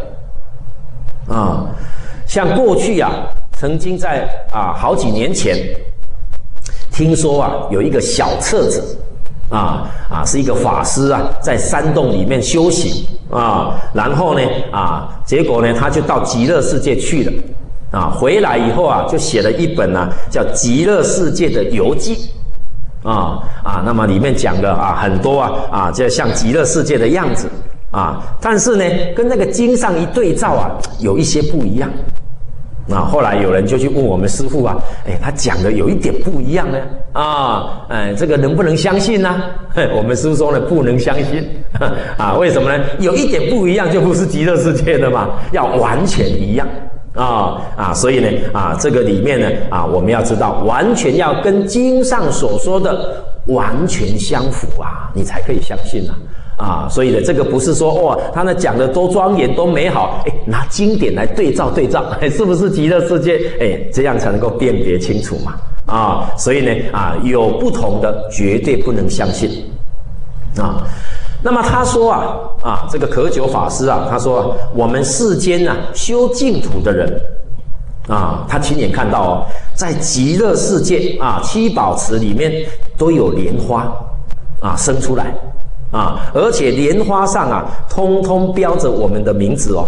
像过去曾经在好几年前，听说有一个小册子是一个法师在山洞里面修行然后呢结果呢他就到极乐世界去了回来以后就写了一本叫《极乐世界的游记》。那么里面讲了很多就像极乐世界的样子但是呢跟那个经上一对照有一些不一样后来有人就去问我们师父他讲的有一点不一样呢这个能不能相信呢我们师父说呢不能相信为什么呢？有一点不一样就不是极乐世界的嘛，要完全一样所以呢这个里面呢我们要知道完全要跟经上所说的完全相符你才可以相信所以呢这个不是说他那讲的多庄严多美好拿经典来对照是不是极乐世界这样才能够辨别清楚嘛所以呢有不同的绝对不能相信那么他说这个可久法师他说我们世间修净土的人他亲眼看到在极乐世界七宝池里面都有莲花生出来而且莲花上通通标着我们的名字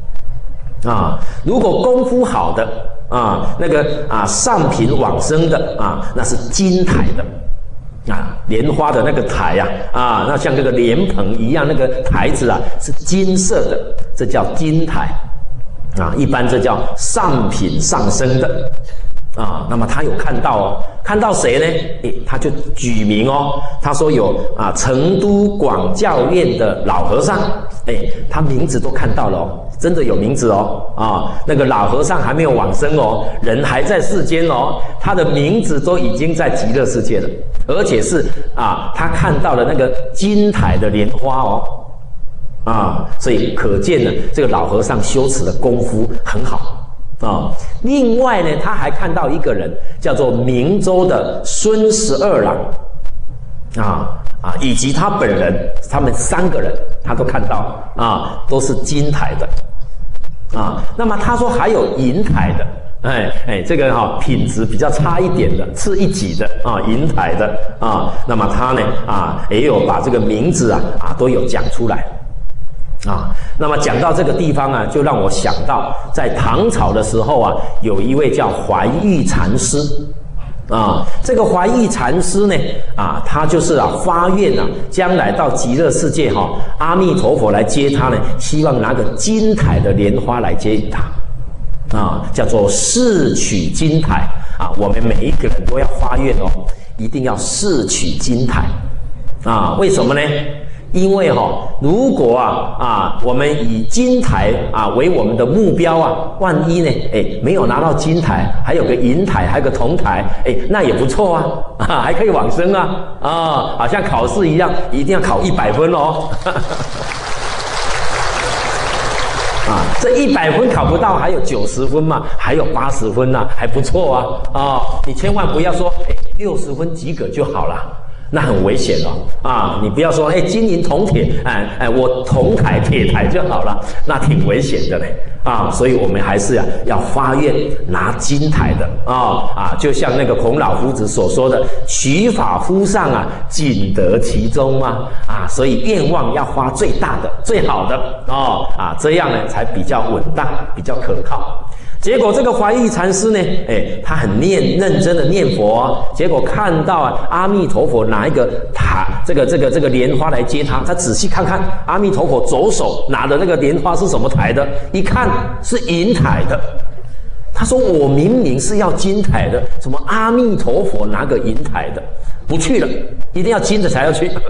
如果功夫好的那个上品往生的那是金台的莲花的那个台那像这个莲蓬一样，那个台子是金色的，这叫金台一般这叫上品上升的那么他有看到看到谁呢？他就举名他说有成都广教院的老和尚，他名字都看到了真的有名字那个老和尚还没有往生人还在世间他的名字都已经在极乐世界了，而且是他看到了那个金台的莲花所以可见呢这个老和尚修持的功夫很好另外呢他还看到一个人叫做明州的孙十二郎以及他本人，他们3个人他都看到都是金台的那么他说还有银台的这个品质比较差一点的，次一级的银台的那么他呢也有把这个名字都有讲出来那么讲到这个地方就让我想到在唐朝的时候有一位叫怀玉禅师这个怀玉禅师呢他就是发愿将来到极乐世界阿弥陀佛来接他呢，希望拿个金台的莲花来接引他叫做誓取金台我们每一个人都要发愿一定要誓取金台为什么呢？因为如果我们以金台为我们的目标万一呢没有拿到金台，还有个银台，还有个铜台那也不错还可以往生好像考试一样，一定要考100分这100分考不到，还有90分嘛，还有80分还不错你千万不要说60分及格就好了那很危险哦啊！你不要说金银铜铁，我铜台铁台就好了，那挺危险的嘞啊！所以我们还是要发愿拿金台的就像那个孔老夫子所说的“取法乎上仅得其中”嘛所以愿望要发最大的、最好的这样呢才比较稳当、比较可靠。结果这个怀玉禅师呢，他很认真的念佛结果看到阿弥陀佛拿一个这个莲花来接他，他仔细看看阿弥陀佛左手拿的那个莲花是什么台的，一看是银台的。他说我明明是要金台的，怎么阿弥陀佛拿个银台的？不去了，一定要金的才要去。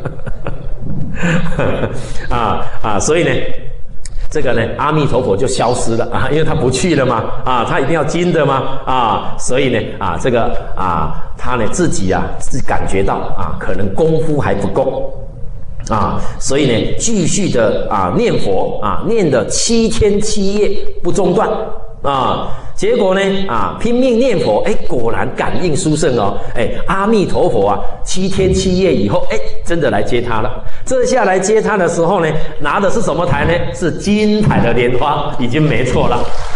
所以呢。这个呢，阿弥陀佛就消失了因为他不去了嘛他一定要金的嘛所以呢他呢自己是感觉到可能功夫还不够所以呢继续的念佛念了7天7夜不中断结果呢拼命念佛果然感应殊胜阿弥陀佛7天7夜以后真的来接他了。这下来接他的时候呢，拿的是什么台呢？是金台的莲花，已经没错了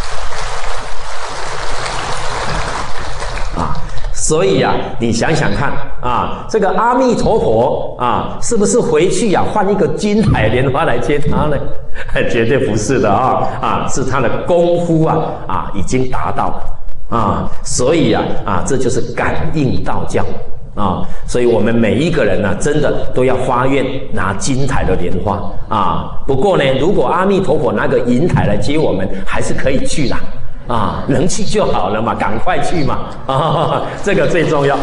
所以你想想看这个阿弥陀佛是不是回去换一个金台莲花来接他呢？绝对不是的是他的功夫已经达到了所以这就是感应道教所以我们每一个人真的都要发愿拿金台的莲花不过呢，如果阿弥陀佛拿个银台来接我们，还是可以去的能去就好了嘛，赶快去嘛这个最重要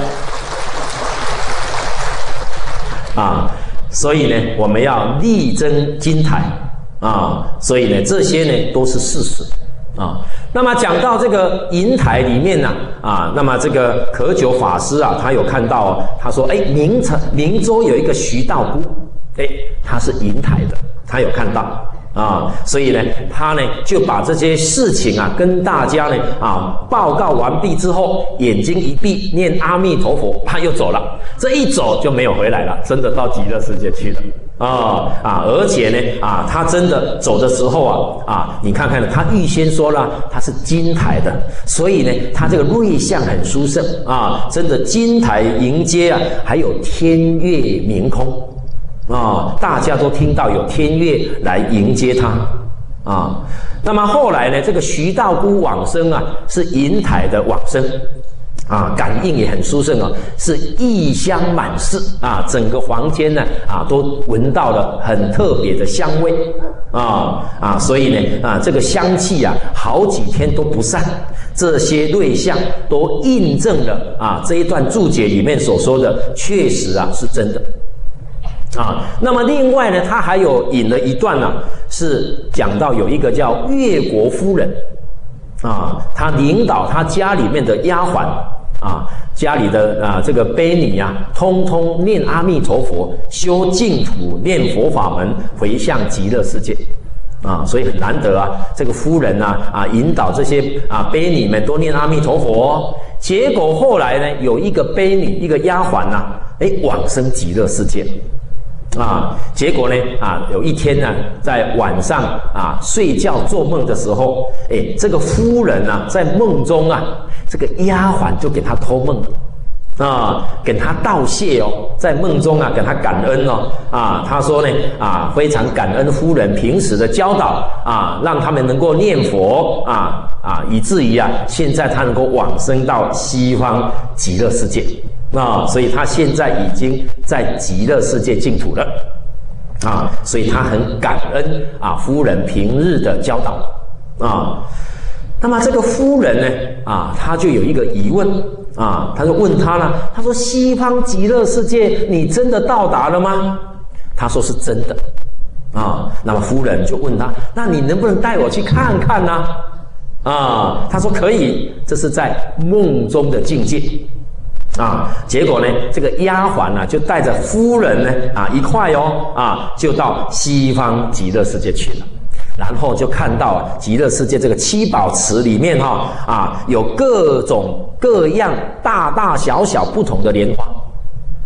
所以呢，我们要力争金台所以呢，这些呢都是事实那么讲到这个银台里面那么这个可久法师他有看到他说明州有一个徐道姑他是银台的，他有看到所以呢，他呢就把这些事情跟大家呢报告完毕之后，眼睛一闭，念阿弥陀佛，他又走了。这一走就没有回来了，真的到极乐世界去了而且呢他真的走的时候你看看他预先说了他是金台的，所以呢他这个瑞相很殊胜真的金台迎接还有天月明空大家都听到有天月来迎接他那么后来呢，这个徐道姑往生是银台的往生感应也很殊胜是异香满室整个房间呢都闻到了很特别的香味所以呢这个香气好几天都不散。这些瑞相都印证了这一段注解里面所说的确实是真的那么另外呢，他还有引了一段是讲到有一个叫越国夫人他领导他家里面的丫鬟家里的这个婢女通通念阿弥陀佛，修净土，念佛法门，回向极乐世界所以很难得这个夫人引导这些婢女们都念阿弥陀佛结果后来呢，有一个婢女，一个丫鬟往生极乐世界结果呢有一天呢，在晚上睡觉做梦的时候，这个夫人在梦中这个丫鬟就给他托梦了给他道谢在梦中给他感恩他说呢非常感恩夫人平时的教导让他们能够念佛以至于现在他能够往生到西方极乐世界所以他现在已经在极乐世界净土了所以他很感恩夫人平日的教导那么这个夫人呢他就有一个疑问他就问他了，他说西方极乐世界你真的到达了吗？他说是真的那么夫人就问他，那你能不能带我去看看呢他说可以，这是在梦中的境界结果呢，这个丫鬟就带着夫人呢一块就到西方极乐世界去了。然后就看到极乐世界这个七宝池里面有各种各样大大小小不同的莲花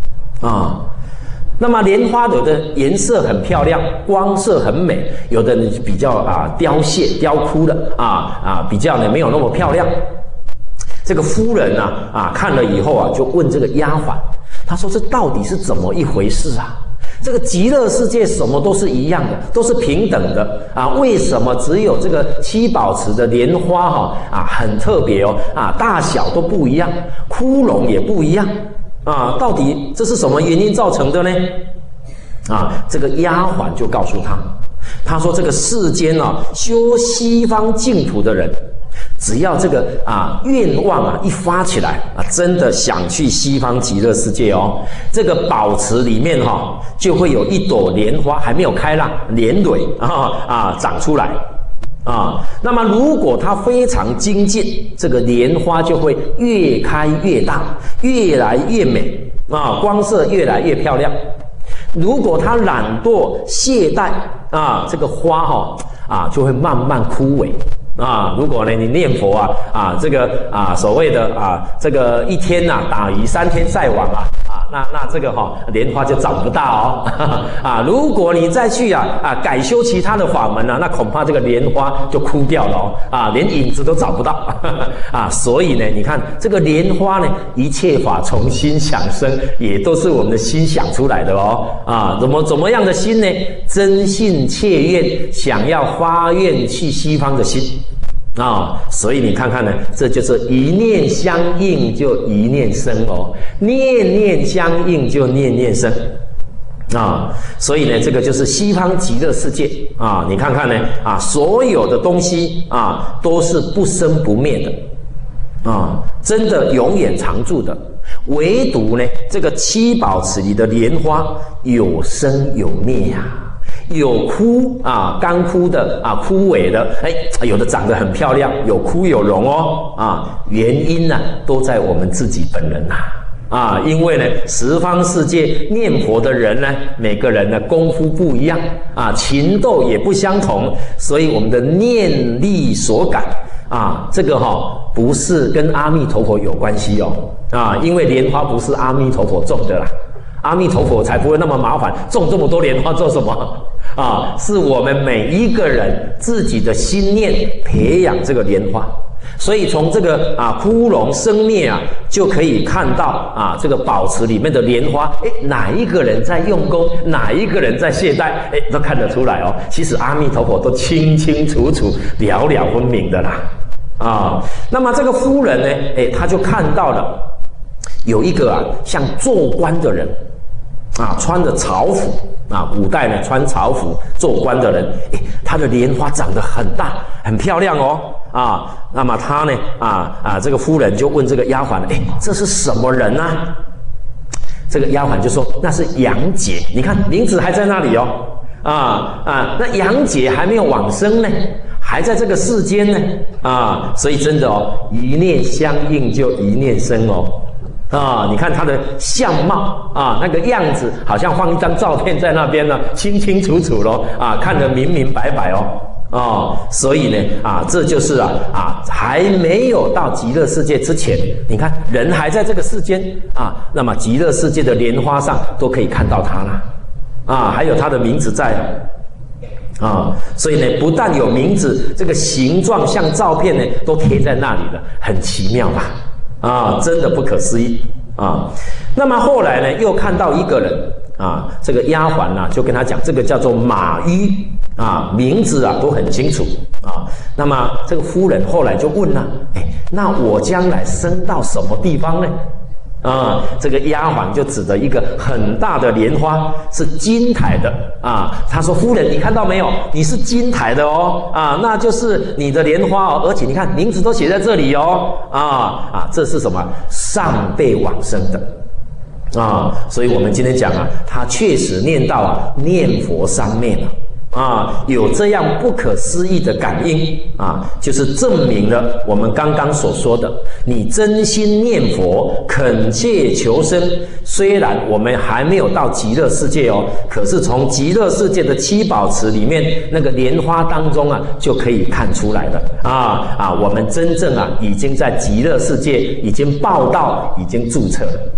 啊。那么莲花有的颜色很漂亮，光色很美，有的比较凋谢凋枯的比较呢没有那么漂亮。这个夫人看了以后就问这个丫鬟，她说这到底是怎么一回事啊？这个极乐世界什么都是一样的，都是平等的为什么只有这个七宝池的莲花很特别哦大小都不一样，窟窿也不一样到底这是什么原因造成的呢？这个丫鬟就告诉他说这个世间修西方净土的人，只要这个愿望一发起来真的想去西方极乐世界这个宝池里面就会有一朵莲花还没有开啦，莲蕊长出来那么如果它非常精进，这个莲花就会越开越大，越来越美光色越来越漂亮。如果它懒惰懈怠这个花就会慢慢枯萎如果呢你念佛这个所谓的这个一天打鱼3天晒网那这个莲花就找不到如果你再去改修其他的法门那恐怕这个莲花就枯掉了连影子都找不到所以呢你看这个莲花呢，一切法从心想生，也都是我们的心想出来的怎么样的心呢？真信切愿，想要发愿去西方的心所以你看看呢，这就是一念相应就一念生念念相应就念念生所以呢，这个就是西方极乐世界你看看呢所有的东西都是不生不灭的真的永远常住的，唯独呢这个七宝池里的莲花有生有灭有枯干枯的枯萎的有的长得很漂亮，有枯有荣原因都在我们自己本人因为呢十方世界念佛的人呢，每个人的功夫不一样情斗也不相同，所以我们的念力所感这个不是跟阿弥陀佛有关系因为莲花不是阿弥陀佛种的啦，阿弥陀佛才不会那么麻烦，种这么多莲花做什么是我们每一个人自己的心念培养这个莲花。所以从这个枯荣生灭就可以看到这个宝池里面的莲花哪一个人在用功，哪一个人在懈怠都看得出来其实阿弥陀佛都清清楚楚了了分明的啦那么这个夫人呢她就看到了有一个像做官的人穿着朝服古代呢穿朝服做官的人他的莲花长得很大很漂亮那么他呢这个夫人就问这个丫鬟这是什么人这个丫鬟就说那是杨姐，你看名字还在那里那杨姐还没有往生呢，还在这个世间呢所以真的一念相应就一念生你看他的相貌那个样子，好像放一张照片在那边呢，清清楚楚看得明明白白所以呢这就是还没有到极乐世界之前，你看人还在这个世间那么极乐世界的莲花上都可以看到他了还有他的名字在所以呢不但有名字，这个形状像照片呢都贴在那里了，很奇妙吧真的不可思议那么后来呢又看到一个人这个丫鬟就跟他讲，这个叫做马玉名字都很清楚那么这个夫人后来就问那我将来升到什么地方呢？这个丫鬟就指着一个很大的莲花，是金台的她说夫人你看到没有，你是金台的那就是你的莲花而且你看名字都写在这里这是什么？上辈往生的所以我们今天讲他确实念到念佛三昧了有这样不可思议的感应就是证明了我们刚刚所说的，你真心念佛恳切求生，虽然我们还没有到极乐世界可是从极乐世界的七宝池里面那个莲花当中就可以看出来了我们真正已经在极乐世界已经报到，已经注册了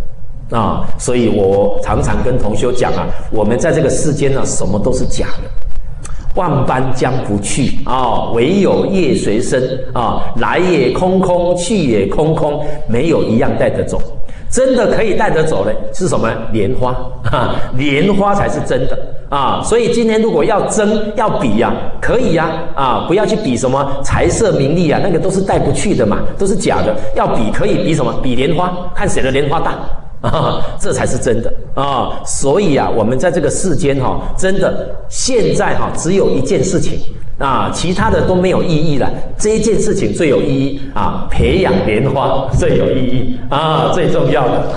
所以我常常跟同修讲啊，我们在这个世间呢，什么都是假的。万般将不去唯有业随身来也空空，去也空空，没有一样带得走。真的可以带得走的是什么？莲花莲花才是真的所以今天如果要争要比可以不要去比什么财色名利那个都是带不去的嘛，都是假的。要比可以比什么？比莲花，看谁的莲花大这才是真的所以我们在这个世间真的现在只有一件事情其他的都没有意义了。这一件事情最有意义培养莲花最有意义最重要的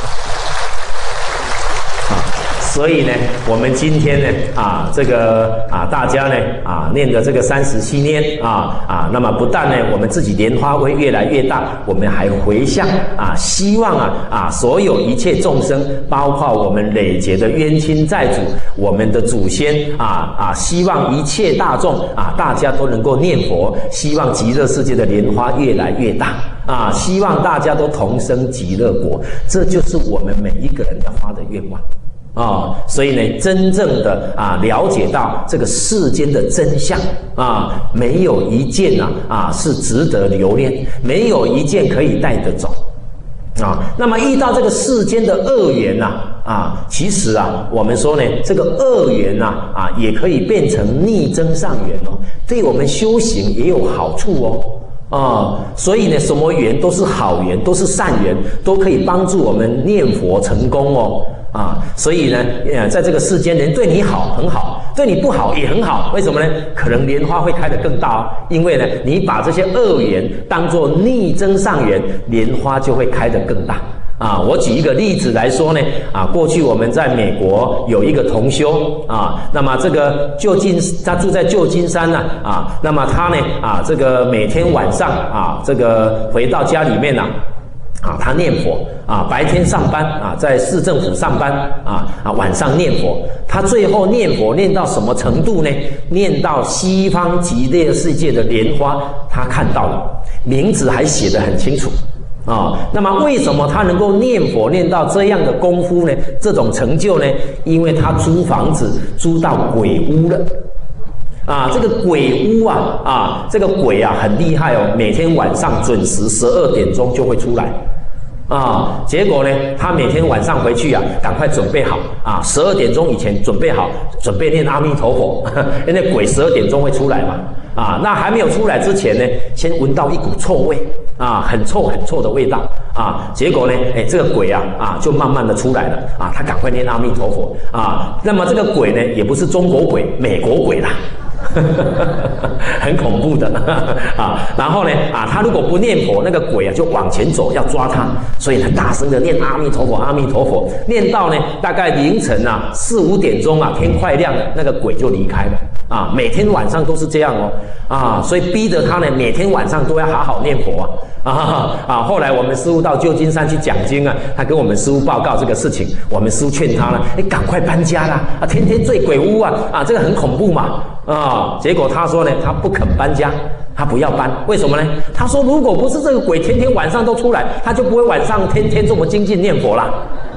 所以呢，我们今天呢大家呢念的这个37念那么不但呢我们自己莲花会越来越大，我们还回向希望所有一切众生，包括我们累劫的冤亲债主，我们的祖先希望一切大众大家都能够念佛，希望极乐世界的莲花越来越大希望大家都同生极乐国，这就是我们每一个人要发的愿望所以呢，真正的了解到这个世间的真相没有一件是值得留恋，没有一件可以带得走那么遇到这个世间的恶缘其实我们说呢，这个恶缘也可以变成逆增上缘对我们修行也有好处所以呢，什么缘都是好缘，都是善缘，都可以帮助我们念佛成功所以呢，在这个世间，人对你好很好，对你不好也很好。为什么呢？可能莲花会开得更大因为呢，你把这些恶缘当作逆增上缘，莲花就会开得更大我举一个例子来说呢过去我们在美国有一个同修那么这个他住在旧金山那么他呢这个每天晚上这个回到家里面他念佛白天上班在市政府上班晚上念佛。他最后念佛念到什么程度呢？念到西方极乐世界的莲花他看到了，名字还写得很清楚那么为什么他能够念佛念到这样的功夫呢？这种成就呢？因为他租房子租到鬼屋了这个鬼屋这个鬼很厉害每天晚上准时12点钟就会出来结果呢，他每天晚上回去赶快准备好12点钟以前准备好，准备念阿弥陀佛因为鬼12点钟会出来嘛那还没有出来之前呢，先闻到一股臭味很臭很臭的味道结果呢，这个鬼就慢慢的出来了他赶快念阿弥陀佛那么这个鬼呢，也不是中国鬼，美国鬼啦很恐怖的然后呢他如果不念佛，那个鬼就往前走要抓他，所以他大声的念阿弥陀佛阿弥陀佛，念到呢大概凌晨4、5点钟天快亮了，那个鬼就离开了每天晚上都是这样所以逼着他呢每天晚上都要好好念佛后来我们师父到旧金山去讲经他跟我们师父报告这个事情，我们师父劝他了，你赶快搬家啦天天醉鬼屋这个很恐怖嘛结果他说呢，他不肯搬家，他不要搬，为什么呢？他说如果不是这个鬼天天晚上都出来，他就不会晚上天天这么精进念佛啦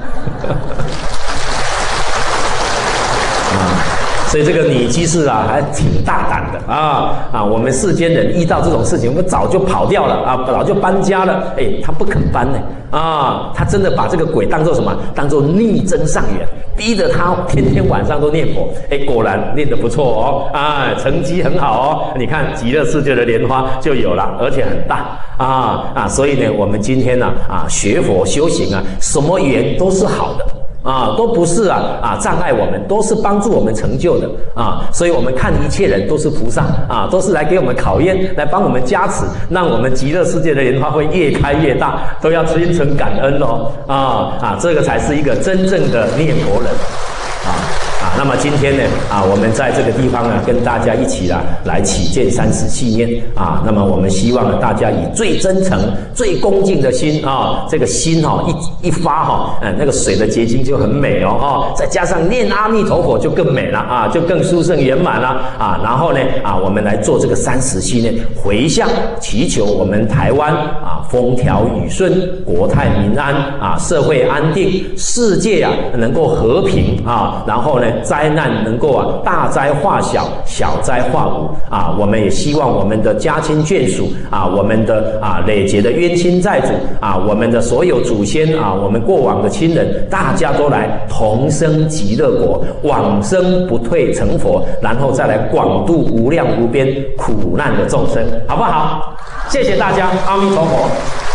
所以这个女居士还挺大胆的我们世间人遇到这种事情，我们早就跑掉了早就搬家了她不肯搬呢她真的把这个鬼当作什么？当作逆增上缘，逼着他天天晚上都念佛果然念得不错成绩很好你看极乐世界的莲花就有了，而且很大所以呢，我们今天学佛修行什么缘都是好的都不是障碍我们，都是帮助我们成就的所以我们看一切人都是菩萨都是来给我们考验，来帮我们加持，让我们极乐世界的莲花会越开越大，都要心存感恩这个才是一个真正的念佛人那么今天呢我们在这个地方跟大家一起来起见37念那么我们希望大家以最真诚最恭敬的心这个心一发那个水的结晶就很美再加上念阿弥陀佛就更美了就更殊胜圆满了然后呢我们来做这个37念回向，祈求我们台湾风调雨顺，国泰民安社会安定，世界能够和平然后呢灾难能够大灾化小，小灾化无我们也希望我们的家亲眷属我们的累劫的冤亲债主我们的所有祖先我们过往的亲人，大家都来同生极乐国，往生不退成佛，然后再来广度无量无边苦难的众生，好不好？谢谢大家，阿弥陀佛。